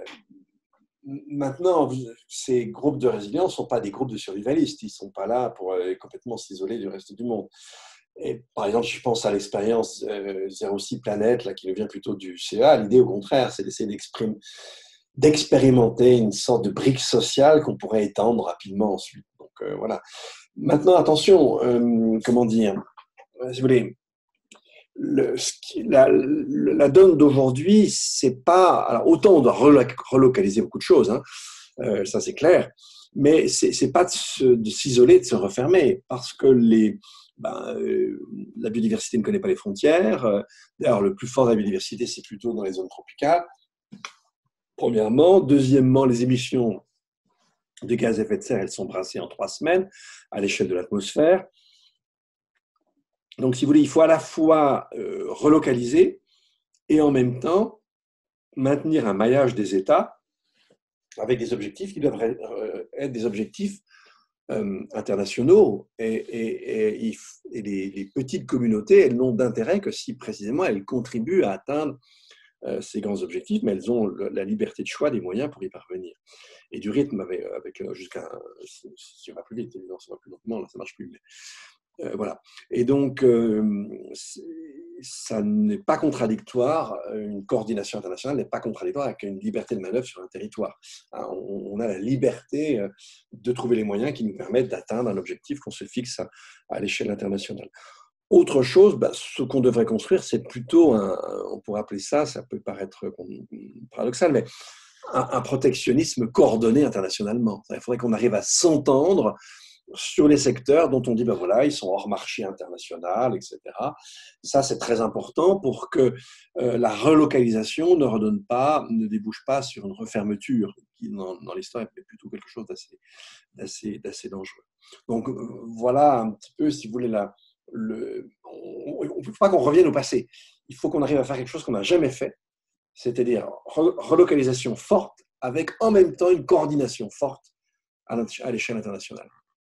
maintenant, ces groupes de résilience ne sont pas des groupes de survivalistes. Ils ne sont pas là pour euh, complètement s'isoler du reste du monde. Et, par exemple, je pense à l'expérience euh, zéro six Planète, là, qui nous vient plutôt du C E A. L'idée, au contraire, c'est d'essayer d'exprimer d'expérimenter une sorte de brique sociale qu'on pourrait étendre rapidement ensuite. Donc euh, voilà. Maintenant, attention, euh, comment dire, si vous voulez, le, la, la donne d'aujourd'hui, c'est pas. Alors, autant on doit relocaliser beaucoup de choses, hein, euh, ça c'est clair, mais c'est, c'est pas de, se, de s'isoler, de se refermer, parce que les, ben, euh, la biodiversité ne connaît pas les frontières. D'ailleurs, le plus fort de la biodiversité, c'est plutôt dans les zones tropicales. Premièrement. Deuxièmement, les émissions de gaz à effet de serre, elles sont brassées en trois semaines à l'échelle de l'atmosphère. Donc, si vous voulez, il faut à la fois euh, relocaliser et en même temps maintenir un maillage des États avec des objectifs qui doivent être des objectifs euh, internationaux. Et, et, et, et les, les petites communautés, elles n'ont d'intérêt que si précisément elles contribuent à atteindre ces grands objectifs, mais elles ont la liberté de choix des moyens pour y parvenir. Et du rythme avec, avec jusqu'à, si on va plus vite, évidemment, ça va plus lentement, là, ça marche plus. Mais, euh, voilà. Et donc, euh, ça n'est pas contradictoire, une coordination internationale n'est pas contradictoire avec une liberté de manœuvre sur un territoire. Hein, on, on a la liberté de trouver les moyens qui nous permettent d'atteindre un objectif qu'on se fixe à, à l'échelle internationale. Autre chose, bah, ce qu'on devrait construire, c'est plutôt, un, on pourrait appeler ça, ça peut paraître paradoxal, mais un, un protectionnisme coordonné internationalement. Il faudrait qu'on arrive à s'entendre sur les secteurs dont on dit, ben voilà, ils sont hors marché international, et cetera. Ça, c'est très important pour que euh, la relocalisation ne redonne pas, ne débouche pas sur une refermeture, qui dans, dans l'histoire est plutôt quelque chose d'assez, d'assez, d'assez dangereux. Donc voilà un petit peu, si vous voulez, la Le, on ne peut pas qu'on revienne au passé. Il faut qu'on arrive à faire quelque chose qu'on n'a jamais fait, c'est-à-dire re, relocalisation forte avec en même temps une coordination forte à, à l'échelle internationale.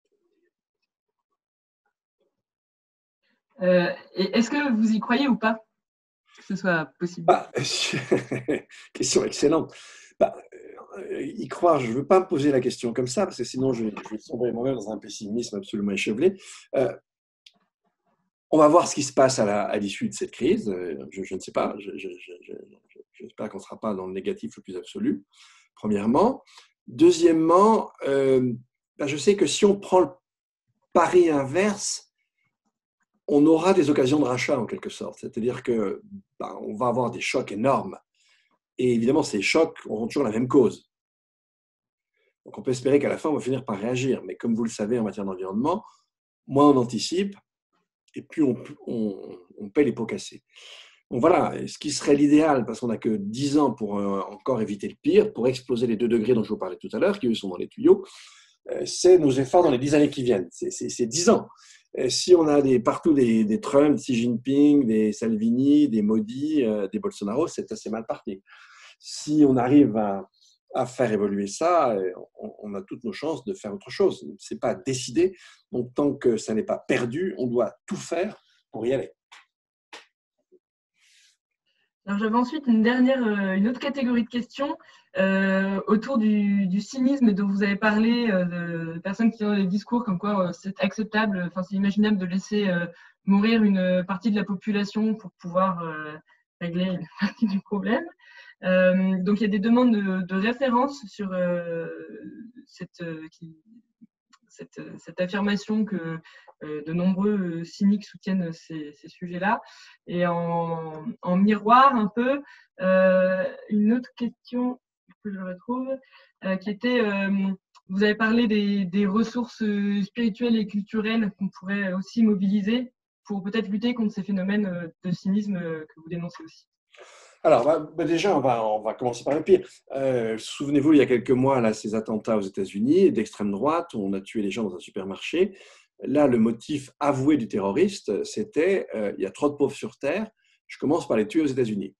Euh, et est-ce que vous y croyez ou pas que ce soit possible? Bah, question excellente. Bah, y croire, je ne veux pas me poser la question comme ça, parce que sinon je, je vais sombrer moi-même dans un pessimisme absolument échevelé. Euh, On va voir ce qui se passe à, la, à l'issue de cette crise. Je, je ne sais pas. Je, je, je, j'espère qu'on ne sera pas dans le négatif le plus absolu, premièrement. Deuxièmement, euh, ben je sais que si on prend le pari inverse, on aura des occasions de rachat en quelque sorte. C'est-à-dire que ben, on va avoir des chocs énormes. Et évidemment, ces chocs auront toujours la même cause. Donc on peut espérer qu'à la fin, on va finir par réagir. Mais comme vous le savez, en matière d'environnement, moins on anticipe, et puis on, on, on paie les pots cassés. Donc voilà, ce qui serait l'idéal, parce qu'on n'a que dix ans pour euh, encore éviter le pire, pour exploser les deux degrés dont je vous parlais tout à l'heure, qui eux sont dans les tuyaux, euh, c'est nos efforts dans les dix années qui viennent. C'est dix ans. Et si on a des, partout des, des Trump, Xi Jinping, des Salvini, des Modi, euh, des Bolsonaro, c'est assez mal parti. Si on arrive à, à faire évoluer ça, on, on a toutes nos chances de faire autre chose. Ce n'est pas décidé. Donc tant que ça n'est pas perdu, on doit tout faire pour y aller. Alors j'avais ensuite une dernière, une autre catégorie de questions euh, autour du, du cynisme dont vous avez parlé, euh, de personnes qui ont des discours comme quoi euh, c'est acceptable, enfin c'est imaginable de laisser euh, mourir une partie de la population pour pouvoir euh, régler une partie du problème. Euh, donc il y a des demandes de, de référence sur euh, cette, euh, qui, cette, cette affirmation que euh, de nombreux cyniques soutiennent ces, ces sujets-là. Et en, en miroir un peu, euh, une autre question que je retrouve, euh, qui était, euh, vous avez parlé des, des ressources spirituelles et culturelles qu'on pourrait aussi mobiliser pour peut-être lutter contre ces phénomènes de cynisme que vous dénoncez aussi. Alors, bah, bah déjà, on va, on va commencer par le pire. Euh, Souvenez-vous, il y a quelques mois, là, ces attentats aux États-Unis d'extrême droite, où on a tué les gens dans un supermarché. Là, le motif avoué du terroriste, c'était euh, il y a trop de pauvres sur Terre, je commence par les tuer aux États-Unis.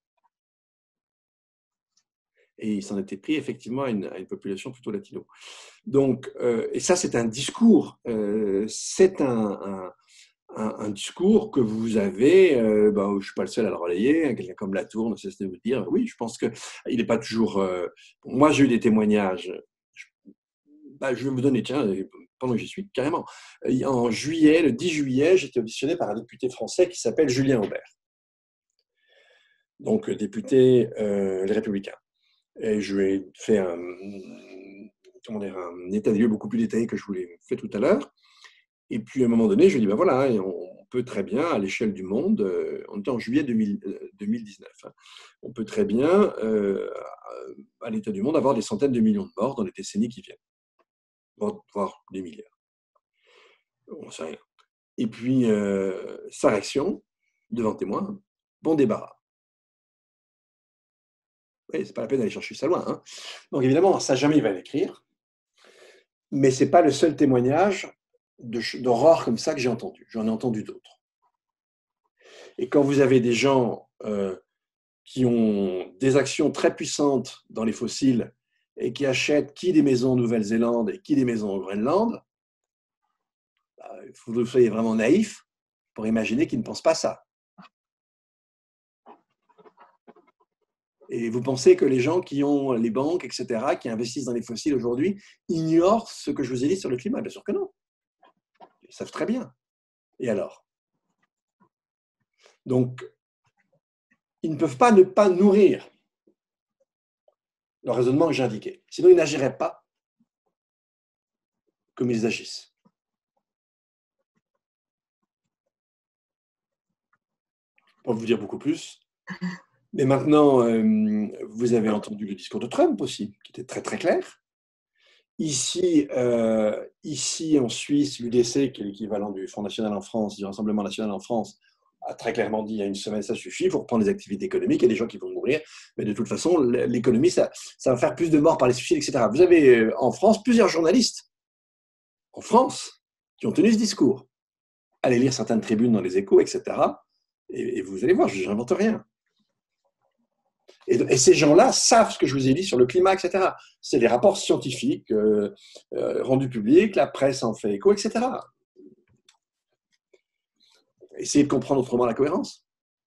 Et il s'en était pris effectivement à une, à une population plutôt latino. Donc, euh, et ça, c'est un discours, euh, c'est un, un Un, un discours que vous avez, euh, ben, je ne suis pas le seul à le relayer, quelqu'un comme Latour ne cesse de vous dire, oui, je pense qu'il n'est pas toujours... Euh, moi, j'ai eu des témoignages, je, ben, je vais vous donner, tiens, pendant que j'y suis, carrément. En juillet, le dix juillet, j'étais auditionné par un député français qui s'appelle Julien Aubert, donc député euh, Les Républicains. Et je lui ai fait un, comment dire, un état des lieux beaucoup plus détaillé que je vous l'ai fait tout à l'heure. Et puis, à un moment donné, je lui ai dit, ben voilà, on peut très bien, à l'échelle du monde, on était en juillet deux mille dix-neuf, hein, on peut très bien, euh, à l'état du monde, avoir des centaines de millions de morts dans les décennies qui viennent, voire des milliards. On ne sait rien. Et puis, euh, sa réaction, devant témoin, bon débarras. Oui, c'est pas la peine d'aller chercher ça loin. Hein. Donc, évidemment, ça, jamais il va l'écrire, mais ce n'est pas le seul témoignage d'horreur comme ça que j'ai entendu. J'en ai entendu d'autres. Et quand vous avez des gens euh, qui ont des actions très puissantes dans les fossiles et qui achètent qui des maisons en Nouvelle-Zélande et qui des maisons au Groenland, bah, il faut que vous soyez vraiment naïf pour imaginer qu'ils ne pensent pas ça. Et vous pensez que les gens qui ont les banques, et cetera, qui investissent dans les fossiles aujourd'hui, ignorent ce que je vous ai dit sur le climat? Bien sûr que non. Ils savent très bien. Et alors? Donc, ils ne peuvent pas ne pas nourrir le raisonnement que j'ai indiqué. Sinon, ils n'agiraient pas comme ils agissent. Pour vous dire beaucoup plus. Mais maintenant, euh, vous avez entendu le discours de Trump aussi, qui était très très clair. Ici, euh, ici en Suisse, l'U D C, qui est l'équivalent du Front National en France, du Rassemblement National en France, a très clairement dit il y a une semaine, ça suffit, il faut reprendre les activités économiques, il y a des gens qui vont mourir, mais de toute façon, l'économie, ça, ça va faire plus de morts par les suicides, et cetera. Vous avez en France plusieurs journalistes, en France, qui ont tenu ce discours. Allez lire certaines tribunes dans les Échos, et cetera. Et, et vous allez voir, je n'invente rien. Et, et ces gens-là savent ce que je vous ai dit sur le climat, et cetera. C'est des rapports scientifiques euh, euh, rendus publics, la presse en fait écho, et cetera. Essayez de comprendre autrement la cohérence.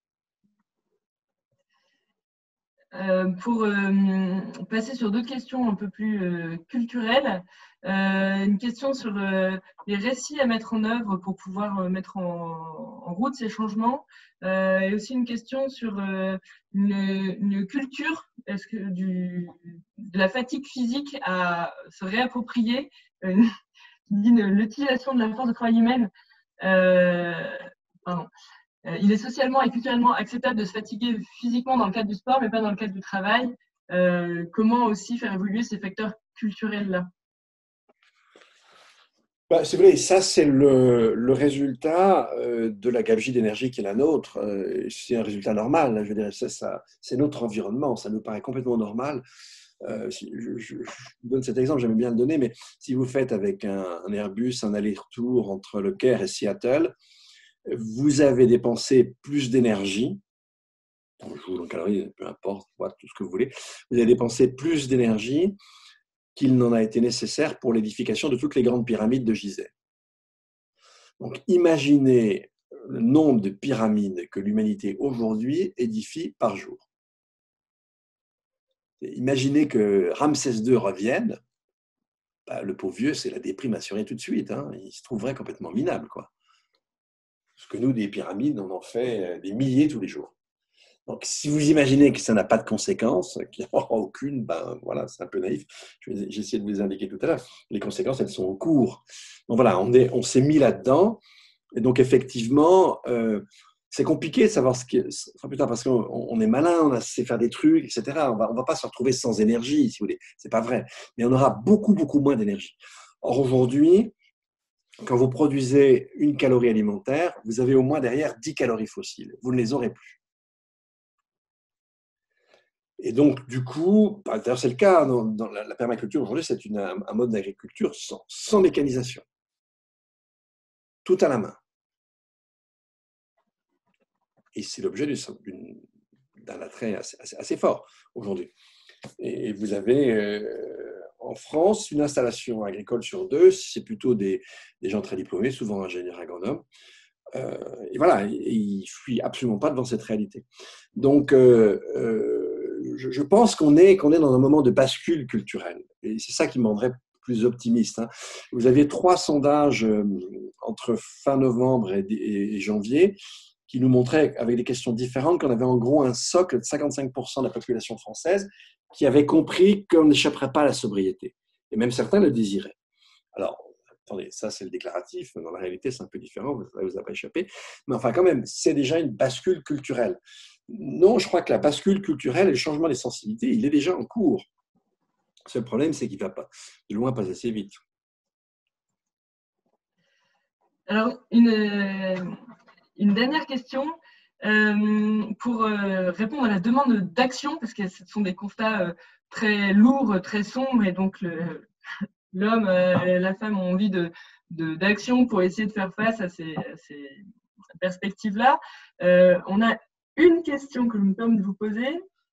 Euh, pour euh, passer sur d'autres questions un peu plus euh, culturelles, euh, une question sur euh, les récits à mettre en œuvre pour pouvoir euh, mettre en, en route ces changements, euh, et aussi une question sur euh, une, une culture, est-ce que du, de la fatigue physique à se réapproprier euh, l'utilisation de la force de travail humaine. Euh, pardon. Il est socialement et culturellement acceptable de se fatiguer physiquement dans le cadre du sport, mais pas dans le cadre du travail. Euh, comment aussi faire évoluer ces facteurs culturels-là? Bah, c'est vrai, ça c'est le, le résultat euh, de la gabegie d'énergie qui est la nôtre. Euh, c'est un résultat normal, hein, je veux dire, ça, ça, c'est notre environnement, ça nous paraît complètement normal. Euh, si, je, je, je donne cet exemple, j'aime bien le donner, mais si vous faites avec un, un Airbus un aller-retour entre Le Caire et Seattle, vous avez dépensé plus d'énergie, en joule, en calories, peu importe, tout ce que vous voulez, vous avez dépensé plus d'énergie qu'il n'en a été nécessaire pour l'édification de toutes les grandes pyramides de Gizeh. Donc, imaginez le nombre de pyramides que l'humanité aujourd'hui édifie par jour. Imaginez que Ramsès deux revienne, bah, le pauvre vieux, c'est la déprime assurée tout de suite. Hein. Il se trouverait complètement minable, quoi. Parce que nous, des pyramides, on en fait des milliers tous les jours. Donc, si vous imaginez que ça n'a pas de conséquences, qu'il n'y en aura aucune, ben voilà, c'est un peu naïf. J'ai essayé de vous les indiquer tout à l'heure. Les conséquences, elles sont en cours. Donc voilà, on est, on s'est mis là-dedans. Et donc, effectivement, euh, c'est compliqué de savoir ce qui est. Enfin, putain, parce qu'on on est malin, on a sait faire des trucs, et cetera. On va, on va pas se retrouver sans énergie, si vous voulez. C'est pas vrai. Mais on aura beaucoup, beaucoup moins d'énergie. Or, aujourd'hui, quand vous produisez une calorie alimentaire, vous avez au moins derrière dix calories fossiles. Vous ne les aurez plus. Et donc, du coup, d'ailleurs, c'est le cas dans, dans la, la permaculture aujourd'hui, c'est une, un, un mode d'agriculture sans, sans mécanisation. Tout à la main. Et c'est l'objet d'un attrait assez, assez, assez fort aujourd'hui. Et vous avez euh, en France une installation agricole sur deux, c'est plutôt des, des gens très diplômés, souvent ingénieurs agronomes. Euh, et voilà, ils ne fuient absolument pas devant cette réalité. Donc, euh, euh, je, je pense qu'on est, qu'on est dans un moment de bascule culturelle. Et c'est ça qui me rendrait plus optimiste. Hein. Vous aviez trois sondages euh, entre fin novembre et, et, et janvier qui nous montraient, avec des questions différentes, qu'on avait en gros un socle de cinquante-cinq pour cent de la population française qui avait compris qu'on n'échapperait pas à la sobriété. Et même certains le désiraient. Alors, attendez, ça c'est le déclaratif, dans la réalité c'est un peu différent, ça ne vous a pas échappé, mais enfin quand même, c'est déjà une bascule culturelle. Non, je crois que la bascule culturelle et le changement des sensibilités, il est déjà en cours. Le seul problème, c'est qu'il ne va pas, de loin, pas assez vite. Alors, une, une dernière question. Euh, pour euh, répondre à la demande d'action, parce que ce sont des constats euh, très lourds, très sombres, et donc le, l'homme et la femme ont envie de, de, d'action pour essayer de faire face à ces, à ces perspectives-là. Euh, on a une question que je me permets de vous poser.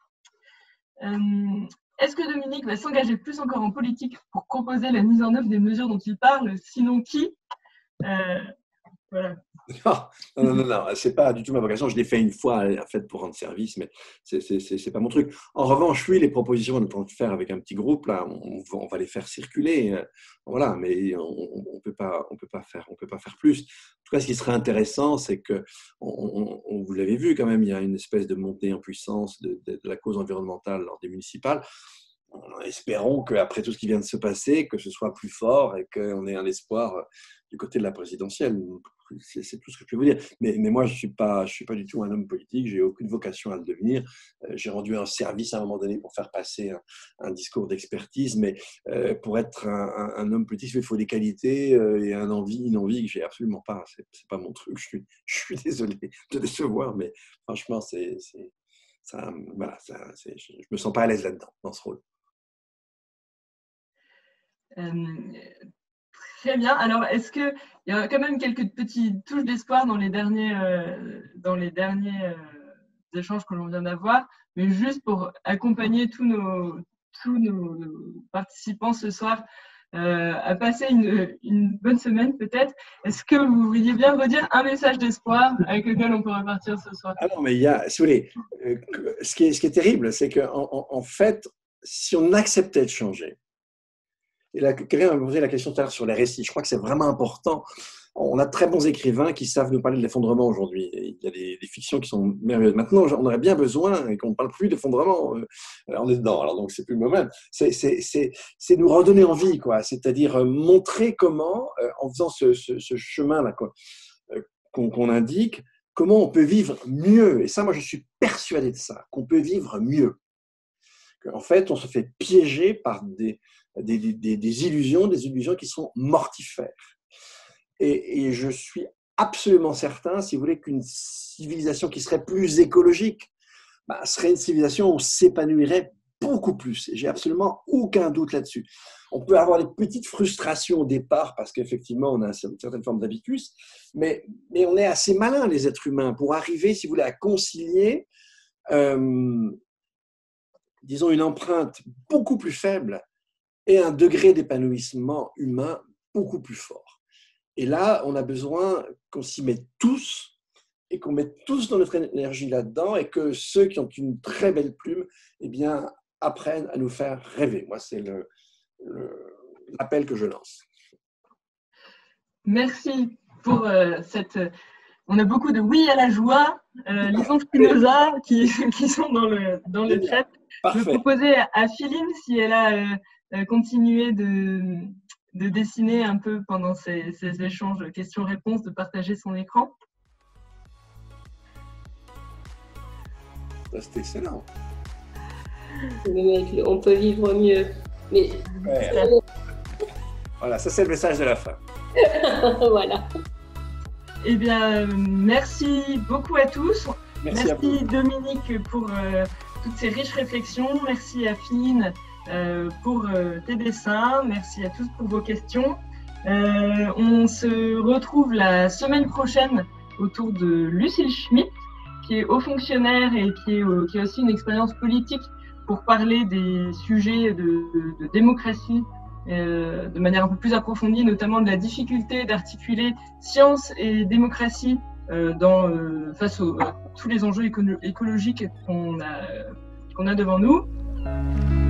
Euh, est-ce que Dominique va s'engager plus encore en politique pour proposer la mise en œuvre des mesures dont il parle, sinon qui? euh, Voilà. Non, non, non, non, c'est pas du tout ma vocation. Je l'ai fait une fois, en fait, pour rendre service, mais c'est, c'est, c'est pas mon truc. En revanche, oui, les propositions qu'on est en train de faire avec un petit groupe, là, on, on va les faire circuler, voilà, mais on, on peut pas, on peut pas faire, on peut pas faire plus. En tout cas, ce qui serait intéressant, c'est que, on, on, vous l'avez vu quand même, il y a une espèce de montée en puissance de, de, de la cause environnementale lors des municipales. Espérons qu'après tout ce qui vient de se passer, que ce soit plus fort et qu'on ait un espoir du côté de la présidentielle. C'est, c'est tout ce que je peux vous dire. Mais, mais moi, je ne suis pas, je suis pas du tout un homme politique, je n'ai aucune vocation à le devenir. Euh, j'ai rendu un service à un moment donné pour faire passer un, un discours d'expertise, mais euh, pour être un, un, un homme politique, il faut des qualités euh, et un envie, une envie que je n'ai absolument pas. Ce n'est pas mon truc. Je suis, je suis désolé de décevoir, mais franchement, c'est, c'est, ça, voilà, ça, c'est, je ne me sens pas à l'aise là-dedans, dans ce rôle. Euh, très bien. Alors, est-ce qu'il y a quand même quelques petites touches d'espoir dans les derniers, euh, dans les derniers euh, échanges que l'on vient d'avoir, mais juste pour accompagner tous nos, tous nos, nos participants ce soir euh, à passer une, une bonne semaine peut-être, est-ce que vous vouliez bien redire un message d'espoir avec lequel on pourrait partir ce soir? Ah non, mais il y a, si vous voulez, euh, ce, qui est, ce qui est terrible, c'est qu'en en, en fait, si on acceptait de changer, et quelqu'un m'a posé la question tout à l'heure sur les récits. Je crois que c'est vraiment important. On a de très bons écrivains qui savent nous parler de l'effondrement aujourd'hui. Il y a des, des fictions qui sont merveilleuses. Maintenant, on aurait bien besoin et qu'on ne parle plus d'effondrement. On est dedans, alors donc c'est plus le moment. C'est, c'est, c'est, c'est nous redonner envie, quoi. C'est-à-dire montrer comment, en faisant ce, ce, ce chemin-là, quoi, qu'on, qu'on indique, comment on peut vivre mieux. Et ça, moi, je suis persuadé de ça, qu'on peut vivre mieux. En fait, on se fait piéger par des Des, des, des illusions, des illusions qui sont mortifères. Et, et je suis absolument certain, si vous voulez, qu'une civilisation qui serait plus écologique bah, serait une civilisation où on s'épanouirait beaucoup plus. Et j'ai absolument aucun doute là-dessus. On peut avoir des petites frustrations au départ parce qu'effectivement, on a une certaine forme d'habitus, mais, mais on est assez malins, les êtres humains, pour arriver, si vous voulez, à concilier, euh, disons, une empreinte beaucoup plus faible et un degré d'épanouissement humain beaucoup plus fort. Et là, on a besoin qu'on s'y mette tous et qu'on mette tous dans notre énergie là-dedans et que ceux qui ont une très belle plume, eh bien, apprennent à nous faire rêver. Moi, c'est le, le, l'appel que je lance. Merci pour euh, cette... On a beaucoup de oui à la joie. Euh, lisons Spinoza qui, qui sont dans le, dans le chat. Parfait. Je vais proposer à Philine, si elle a euh, continué de, de dessiner un peu pendant ces, ces échanges questions-réponses, de partager son écran. C'est excellent. On peut vivre mieux. Mais... Ouais. Voilà, ça c'est le message de la fin. Voilà. Eh bien, merci beaucoup à tous. Merci, merci à vous. Dominique pour euh, toutes ces riches réflexions. Merci à Philine euh, pour euh, tes dessins. Merci à tous pour vos questions. Euh, on se retrouve la semaine prochaine autour de Lucille Schmitt, qui est haut fonctionnaire et qui, est, euh, qui a aussi une expérience politique pour parler des sujets de, de, de démocratie euh, de manière un peu plus approfondie, notamment de la difficulté d'articuler science et démocratie euh, dans, euh, face aux, à tous les enjeux écolo- écologiques qu'on a, qu'on a devant nous.